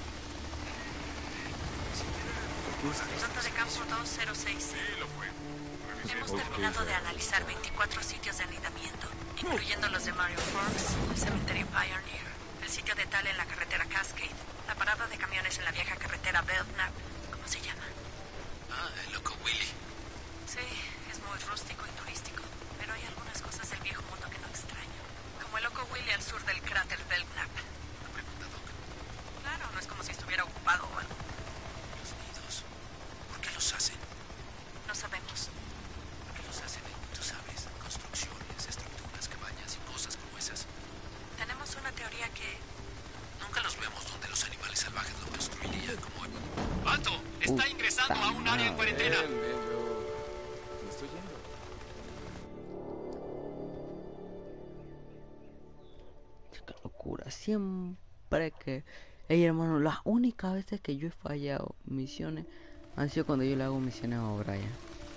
Nota de campo dos cero seis. Sí, lo fue. Revisé. Hemos terminado de analizar veinticuatro sitios de anidamiento, incluyendo los de Mario Forks, el cementerio Pioneer, el sitio de Tal en la carretera Cascade, la parada de camiones en la vieja carretera Belknap. ¿Cómo se llama? Ah, el loco Willy. Sí, es muy rústico y turístico, pero hay algunas cosas del viejo mundo que no extraño. Como el loco Willy al sur del cráter Belknap. La pregunta, Doc. Claro, no es como si estuviera ocupado o algo. Los nidos. ¿Por qué los hacen? No sabemos. ¿Por qué los hacen en, tú sabes, construcciones, estructuras, cabañas y cosas como esas? Tenemos una teoría que... Nunca los vemos donde los animales salvajes lo construirían como... ¡Alto! Está Está ingresando a un área en cuarentena. Bien, bien, yo me estoy yendo. Qué locura. Siempre que Ey, hermano, las únicas veces que yo he fallado misiones han sido cuando yo le hago misiones a O'Brien.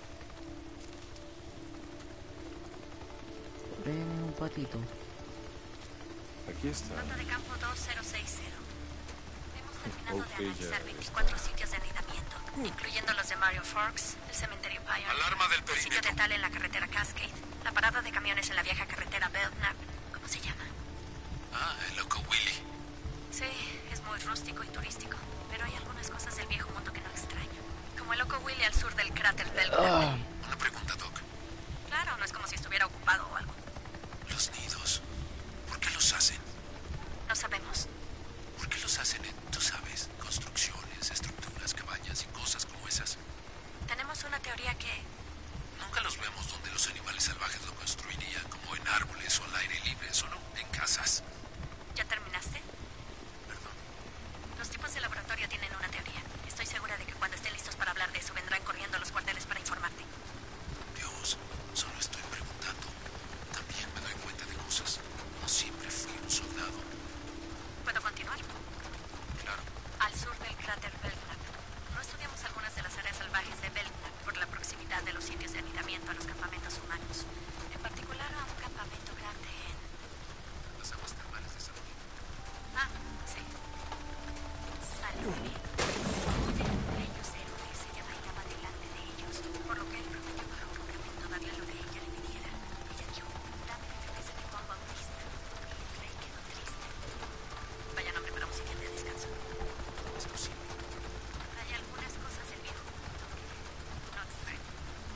Ven, es un patito. Aquí está. Nota de campo dos cero seis cero. Hemos terminado Ok, de ya analizar está. veinticuatro sitios de anidamiento, incluyendo los de Mario Forks, el cementerio Pioneer, Alarma del el sitio perímetro. de Tal en la carretera Cascade, la parada de camiones en la vieja carretera Belknap. ¿Cómo se llama? Ah, el loco Willy. Sí, es muy rústico y turístico, pero hay algunas cosas del viejo mundo que no extraño. Como el loco Willy al sur del cráter Belknap. Ah, Una pregunta, Doc. Claro, no es como si estuviera ocupado o algo. Los nidos. ¿Por qué los hacen? No sabemos. ¿Por qué los hacen en, tú sabes, construcciones, estructuras, cabañas y cosas como esas? Tenemos una teoría que... Nunca los vemos donde los animales salvajes lo construirían, como en árboles o al aire libre, solo en casas. ¿Ya terminaste? Perdón. Los tipos de laboratorio tienen una teoría. Estoy segura de que cuando estén listos para hablar de eso vendrán corriendo a los cuarteles para informarte. Dios, solo estoy preguntando. También me doy cuenta de cosas. No siempre fui un soldado. ¿Puedo continuar? Claro. Al sur del cráter Belknap. No estudiamos algunas de las áreas salvajes de Belknap por la proximidad de los sitios de anidamiento a los campamentos humanos. En particular a un campamento grande en... Las aguas termales de Salud. Ah, sí. Salome. Uno de los leños héroes se desmayaba delante de ellos, por lo que él prometió bajo juramento darle lo que ella le pidiera. Ella dijo, dame la cabeza de Juan Bautista. Y el rey quedó triste. Vaya nombre para un sitio de descanso. Es posible. Hay algunas cosas del viejo mundo que no extraño.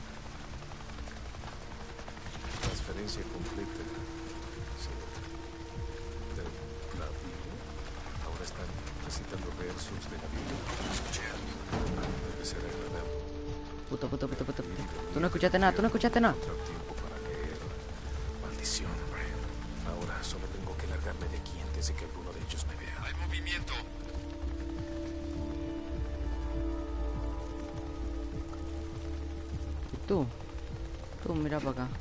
Transferencia completa. Sí. Del la Biblia. Ahora están recitando versos de la Biblia. Escuché algo. Debe ser agradable. puta, puta, puta, puta, puta. Tú no escuchaste nada, tú no escuchaste nada. Encontrar tiempo para leer. Maldición, hombre. Ahora solo tengo que largarme de aquí antes de que alguno de ellos me vea. Hay movimiento. ¿Y tú? Tú, mira para acá.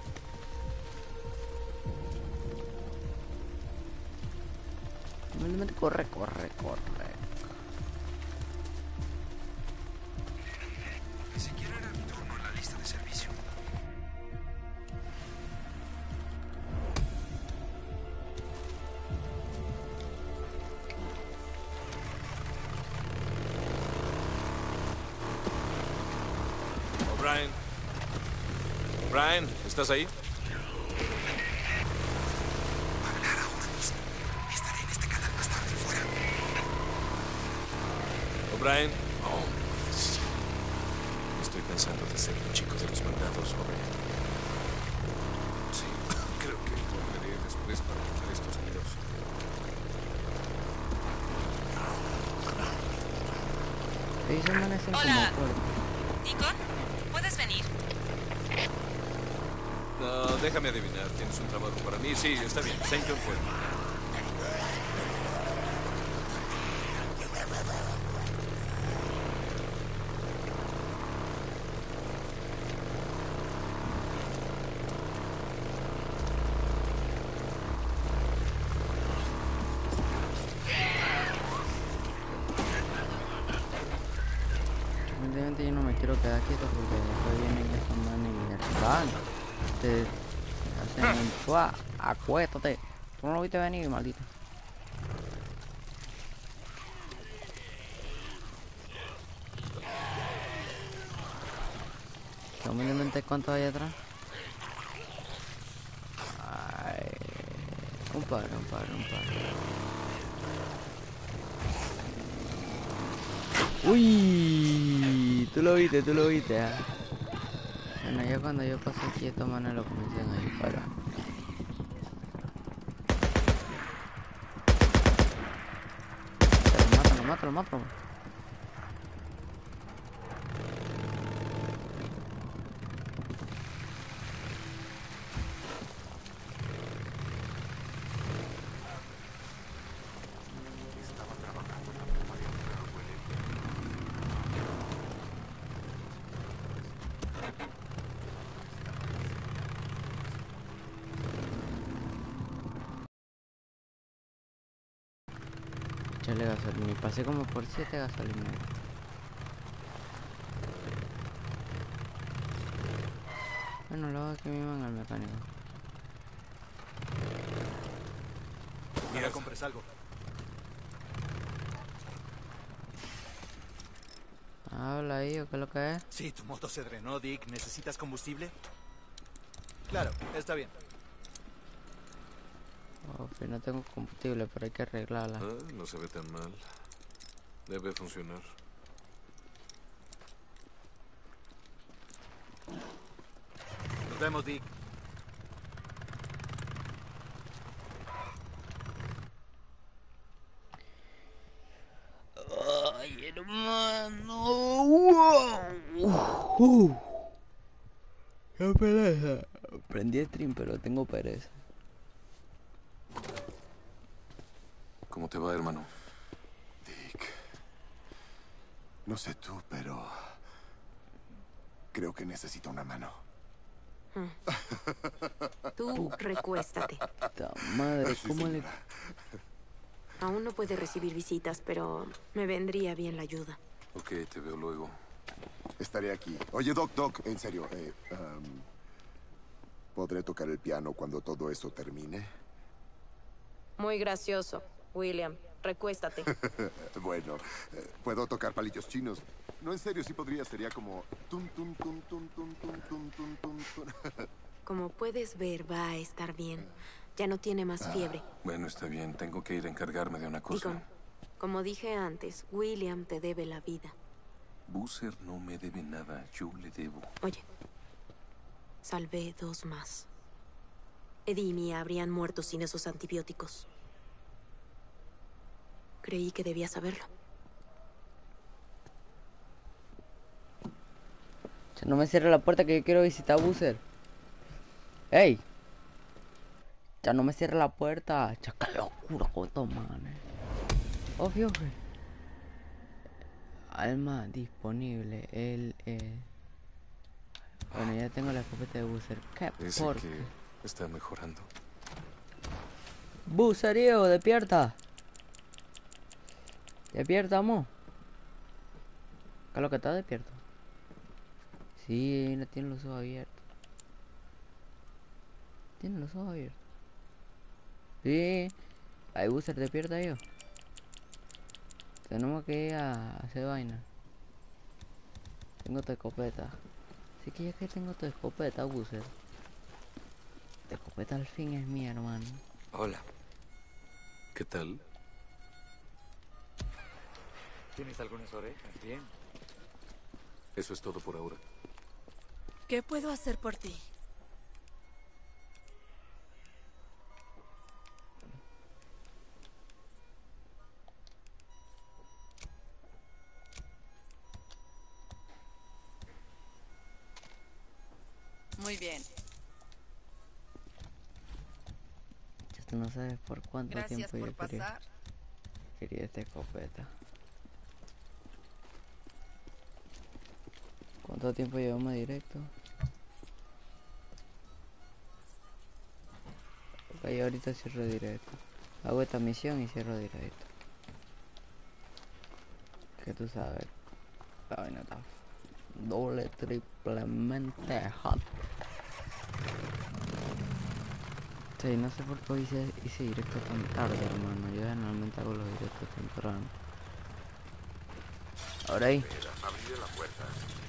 Simplemente corre, corre, corre. Ni siquiera era mi turno en la lista de servicio. O'Brien. O'Brien, ¿estás ahí? Hablar ahora mismo. Estaré en este canal más tarde fuera. O'Brien. Oh, sí. Estoy pensando de ser un chico de los mandados, O'Brien. Sí, creo que volveré después para coger estos nidos. Ellos amanecen como Hola. fuertes. Deacon, ¿puedes venir? No, déjame adivinar. ¿Tienes un trabajo para mí? Sí, está bien. Saint John fue. Evidentemente yo no me quiero quedar quieto porque después vienen estos manes y me van. Te hacen un chua, acuéstate. Tú no lo viste venir, maldito. Humildemente, ¿cuánto hay atrás? Ay, un par, un par, un par. Uy, tú lo viste, tú lo viste. ¿Ah? Bueno, ya cuando yo pasé aquí, estos manes lo comienzan a disparar. Pero mátalo, mátalo, mátalo. echarle gasolina. Y pasé como por siete gasolineras. Bueno, luego que me iban al mecánico. Mira, compres algo. Habla ahí, ¿o qué es lo que es? Sí, tu moto se drenó, Dick. ¿Necesitas combustible? Claro, está bien. Oh, pues no tengo combustible, pero hay que arreglarla. Ah, no se ve tan mal. Debe funcionar. Nos vemos, Dick. Ay, hermano. Wow. Uh. Qué pereza. Prendí stream, pero tengo pereza. ¿Cómo te va, hermano? Dick. No sé tú, pero creo que necesito una mano. Tú recuéstate. Ta madre, Sí, ¿cómo le...? señora. Aún no puede recibir visitas, pero me vendría bien la ayuda. Ok, te veo luego. Estaré aquí. Oye, Doc, Doc, en serio. Eh, um, ¿podré tocar el piano cuando todo esto termine? Muy gracioso, William. Recuéstate. Bueno, eh, puedo tocar palillos chinos. No, en serio, sí podría. Sería como... Tum, tum, tum, tum, tum, tum, tum, tum, tum, tum. Como puedes ver, va a estar bien. Ya no tiene más Ah, fiebre. bueno, está bien. Tengo que ir a encargarme de una cosa. Deacon, como dije antes, William te debe la vida. Boozer no me debe nada. Yo le debo. Oye, salvé dos más. Eddie y Mia habrían muerto sin esos antibióticos. Creí que debía saberlo. No me cierre la puerta que yo quiero visitar a Boozer. ¡Ey! Ya no me cierre la puerta. Chaca locura, coto, man. Obvio, güey. Alma disponible. El, eh... Bueno, ya tengo la escopeta de Boozer. ¿Qué Ese por que está mejorando. Boozer, hijo, despierta. Despierta, amo. ¿Qué es lo que está despierto? Sí, no tiene los ojos abiertos. Tiene los ojos abiertos. Sí. Ahí Boozer, despierta yo. Tenemos que ir a hacer vaina. Tengo tu escopeta. Así que ya que tengo tu escopeta, Boozer. Tu escopeta al fin es mía, hermano. Hola. ¿Qué tal? ¿Tienes algunas orejas? Bien. Eso es todo por ahora. ¿Qué puedo hacer por ti? Muy bien. Ya tú no sabes por cuánto Gracias tiempo por yo quería, pasar. quería esta escopeta. ¿Cuánto tiempo llevamos directo? Ok, ahorita cierro directo. Hago esta misión y cierro directo. Que tú sabes. La vaina está doble, triplemente hot. Sí, no sé por qué hoy hice, hice directo tan tarde, hermano. Yo generalmente hago los directos temprano. Ahora ahí. Abriré la puerta.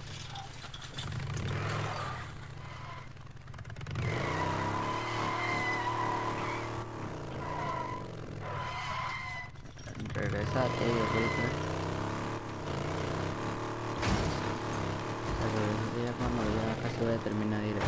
Regresate, yo creo que. Regresate ya cuando ya casi voy a terminar directo.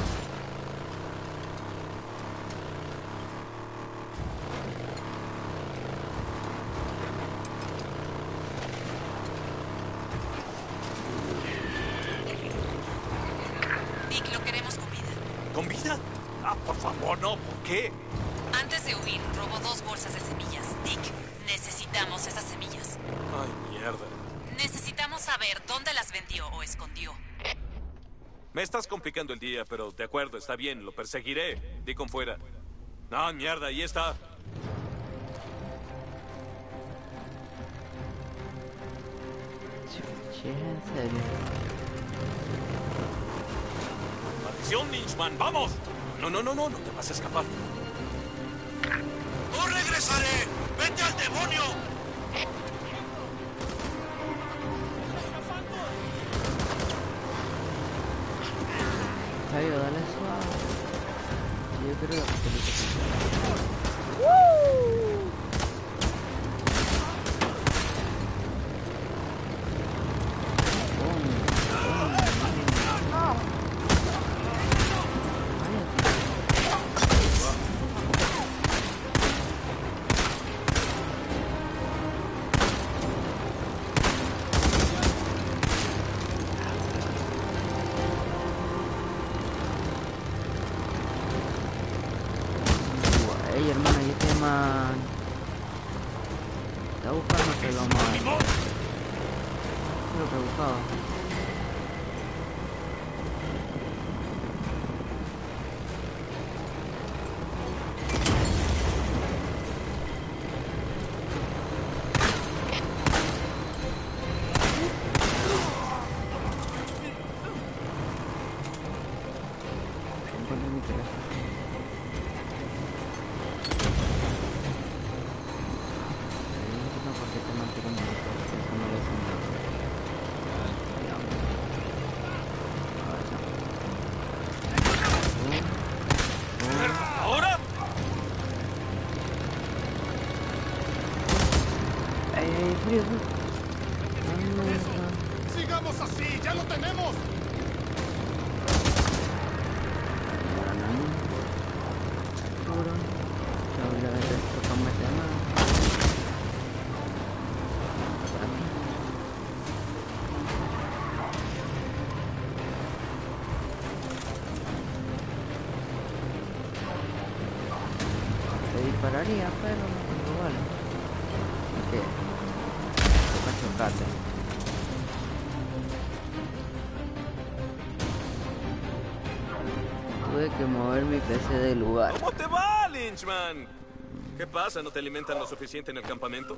Dick, lo queremos con vida. ¿Con vida? Ah, por favor, no. ¿Por qué? Antes de huir, robó dos bolsas de semillas. Dick, necesitamos esas semillas. Ay, mierda. Necesitamos saber dónde las vendió o escondió. Me estás complicando el día, pero de acuerdo, está bien, lo perseguiré. Di con fuera. No, mierda, ahí está. Si es en serio. ¡Maldición, Lynchman! ¡Vamos! No, no, no, no, no te vas a escapar. ¡No regresaré! ¡Vete al demonio! Cayo, dale suave. Yo creo que ey, hermano, y este man está buscando que lo mate. Lo que buscaba. Encontré mi teléfono. ¿Ahora? ¡Ey, ey, frío! ¡Sigamos así! ¡Ya lo tenemos! Te dispararía, pero no tengo balas. Ok. Toca chocarte. Tuve que mover mi P C del lugar. ¿Cómo te va, Lynchman? ¿Qué pasa? ¿No te alimentan lo suficiente en el campamento?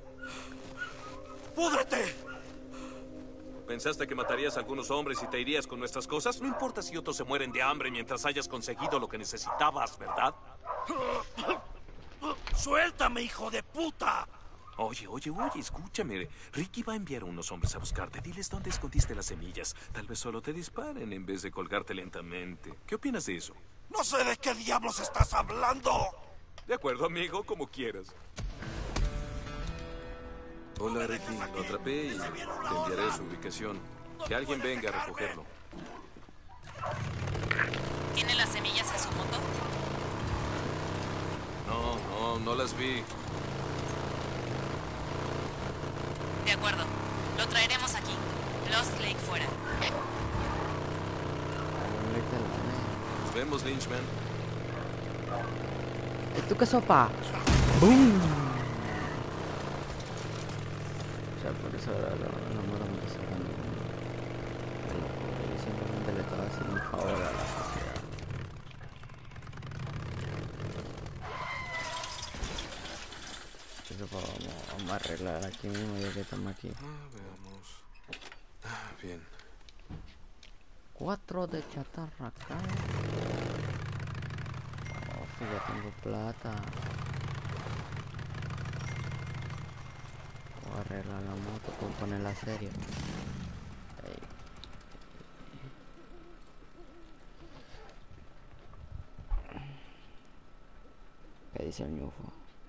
¡Púdrete! ¿Pensaste que matarías a algunos hombres y te irías con nuestras cosas? No importa si otros se mueren de hambre mientras hayas conseguido lo que necesitabas, ¿verdad? ¡Suéltame, hijo de puta! Oye, oye, oye, escúchame. Ricky va a enviar a unos hombres a buscarte. Diles dónde escondiste las semillas. Tal vez solo te disparen en vez de colgarte lentamente. ¿Qué opinas de eso? ¡No sé de qué diablos estás hablando! De acuerdo, amigo, como quieras. Hola, Ricky. Lo atrapé y te enviaré su ubicación. Que alguien venga a recogerlo. ¿Tiene las semillas en su moto? No, no, no las vi. De acuerdo. Lo traeremos aquí. Lost Lake fuera. Nos vemos, Lynchman. ¿Esto qué sopa? ¡Bum! O sea, por eso ahora lo enamoro me está sacando. Yo simplemente le estaba haciendo un favor a la sociedad. Eso pues, vamos, vamos a arreglar aquí mismo ya que estamos aquí. Ah, veamos. Ah, bien. Cuatro de chatarra acá. Oh, ya tengo plata. Voy a arreglar la moto con ponerla seria. Ey. ¿Qué dice el ñufo?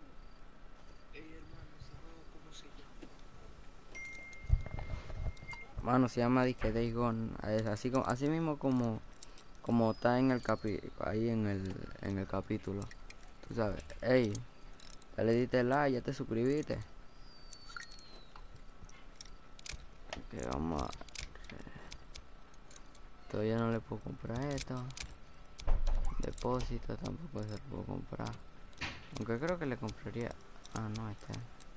Mano, se llama Disque Days Gone, es así como, así mismo como, como está en el capi, ahí en el, en el capítulo. Tú sabes, ey, ya le diste like, ya te suscribiste. Que vamos a, todavía no le puedo comprar esto. Depósito tampoco se lo puedo comprar. Aunque creo que le compraría, ah no, este.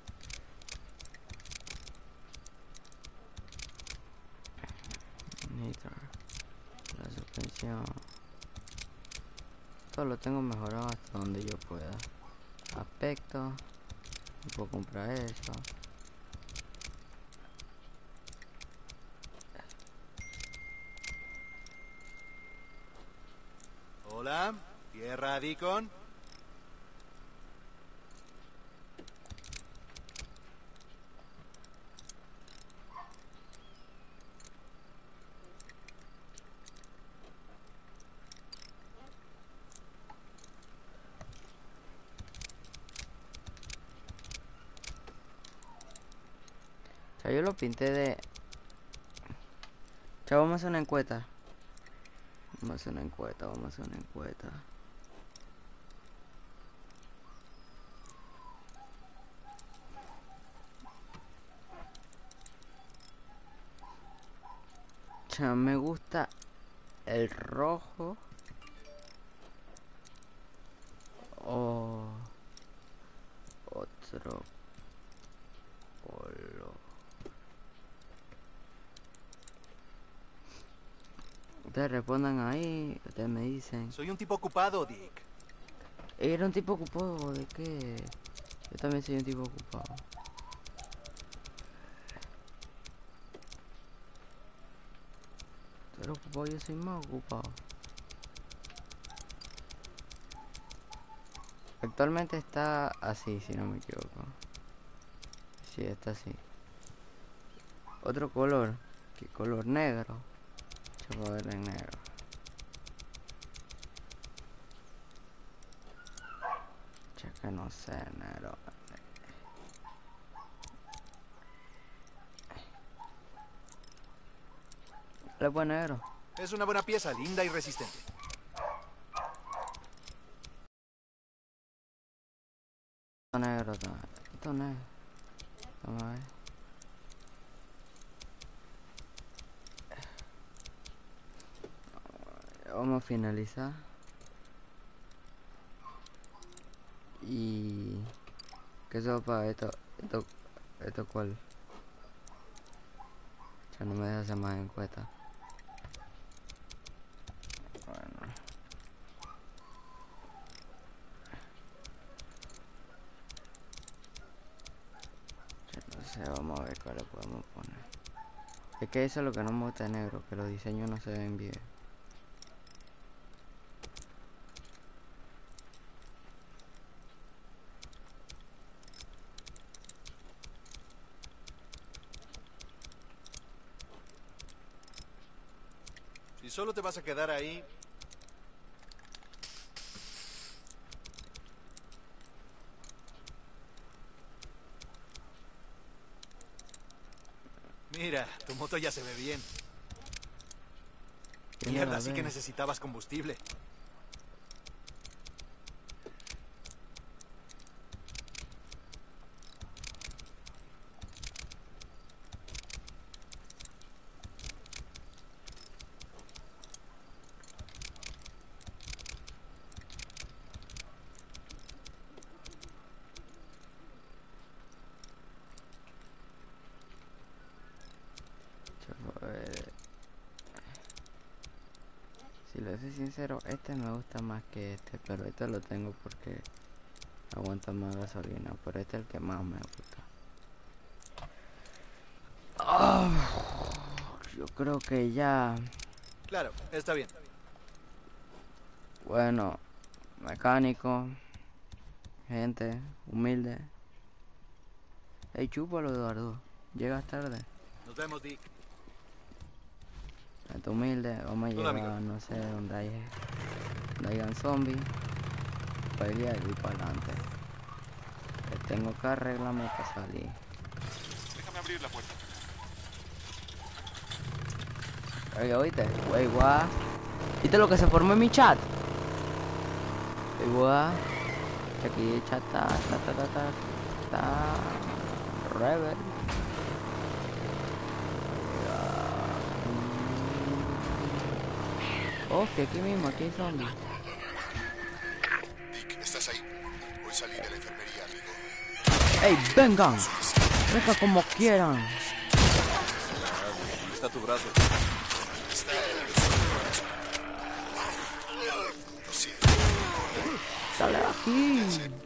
La suspensión, todo lo tengo mejorado hasta donde yo pueda. Aspecto, puedo comprar eso. Radicon. O sea, yo lo pinté de... Chao, vamos a hacer una encuesta. Vamos a hacer una encuesta, vamos a hacer una encuesta. O sea, me gusta el rojo o otro color. Ustedes respondan ahí, ustedes me dicen. Soy un tipo ocupado, Dick. Era un tipo ocupado, ¿de qué? Yo también soy un tipo ocupado. Tú eres ocupado, yo soy más ocupado. Actualmente está así, si no me equivoco. Sí, está así. Otro color. ¿Qué color? Negro. Yo voy a ver en negro. Checa, no sé, negro. ¿Le buen negro? Es una buena pieza, linda y resistente. Esto negro, esto negro. Vamos a ver. Vamos a finalizar. Y... ¿qué se va para esto? Esto... ¿Esto cuál? Ya no me deja hacer más encuestas. Bueno. Ya no sé, vamos a ver cuál le podemos poner. Es que eso es lo que no me gusta de negro, que los diseños no se ven bien. Si solo te vas a quedar ahí... Mira, tu moto ya se ve bien. Mierda, sí que necesitabas combustible. Si le soy sincero, este me gusta más que este, pero este lo tengo porque aguanta más gasolina, pero este es el que más me gusta. Oh, yo creo que ya... Claro, está bien. Bueno, mecánico, gente humilde. Hey, chúpalo, Eduardo, llegas tarde. Nos vemos, Dick. Gente humilde, vamos a Hola, llegar, amigo. no sé, donde hay, donde hayan zombies, pelear y para adelante. Tengo que arreglarme para salir. Déjame abrir la puerta. Oye, oíste, wey, guau. ¿Viste lo que se formó en mi chat? Wey, guau. Aquí el chat está, está, está, está, está, rebel. Oh, que aquí mismo, aquí hay zombies. Dick, ¿estás ahí? Hoy salí de la enfermería, amigo. ¡Ey, vengan! Venga como quieran. ¿Dónde está tu brazo? Está Lo siento. Sale de aquí.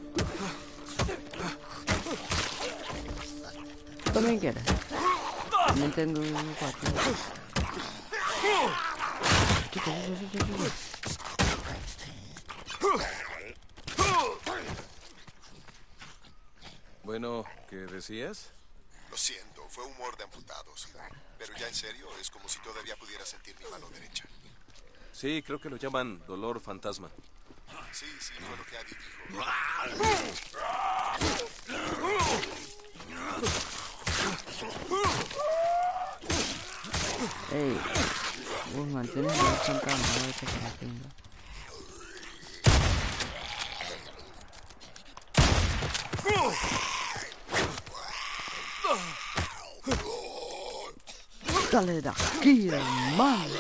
¿Tú también quieres? También tengo un cuatro. Chicos, chicos, chicos, chicos. Bueno, ¿qué decías? Lo siento, fue humor de amputados. Pero ya en serio, es como si todavía pudiera sentir mi mano derecha. Sí, creo que lo llaman dolor fantasma. Sí, sí, fue lo que Abby dijo. Ey, vos mantienes el fantasma, a ver qué se mantenga. Dale de aquí, hermano.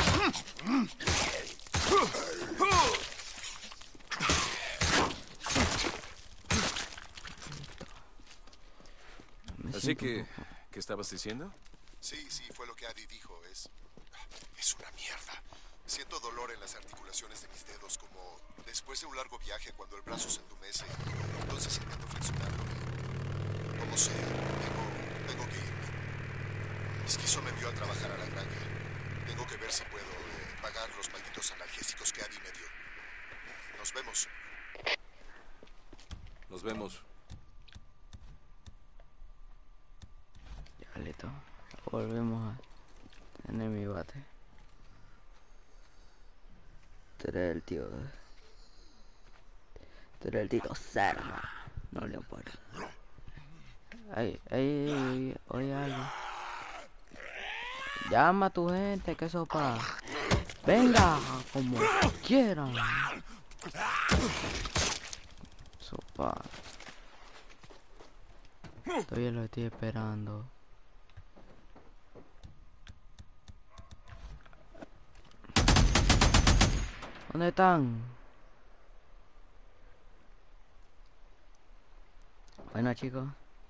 Así que, ¿qué estabas diciendo? Sí, sí, fue lo que Abby dijo. Es... es una mierda. Siento dolor en las articulaciones de mis dedos, como después de un largo viaje cuando el brazo se entumece. Entonces intento flexionarlo. Como sea, tengo, tengo que irme. Esquizo me envió a trabajar a la granja. Tengo que ver si puedo eh, pagar los malditos analgésicos que Abby me dio. Nos vemos. Nos vemos. Ya, listo. Volvemos a tener mi bate. Tú eres el tío. Tú eres el tío Serra. No le importa. Ay, ay, oye algo. Llama a tu gente, que sopa. Venga, como quieran. Sopa. Todavía lo estoy esperando. ¿Dónde están? Bueno, chicos,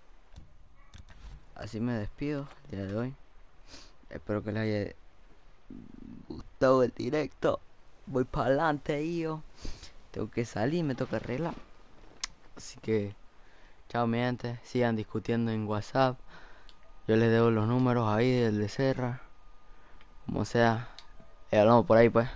así me despido el día de hoy. Espero que les haya gustado el directo. Voy para adelante, yo. Tengo que salir, me toca arreglar. Así que, chao, mi gente. Sigan discutiendo en WhatsApp. Yo les debo los números ahí del de Serra. Como sea, eh, hablamos por ahí, pues.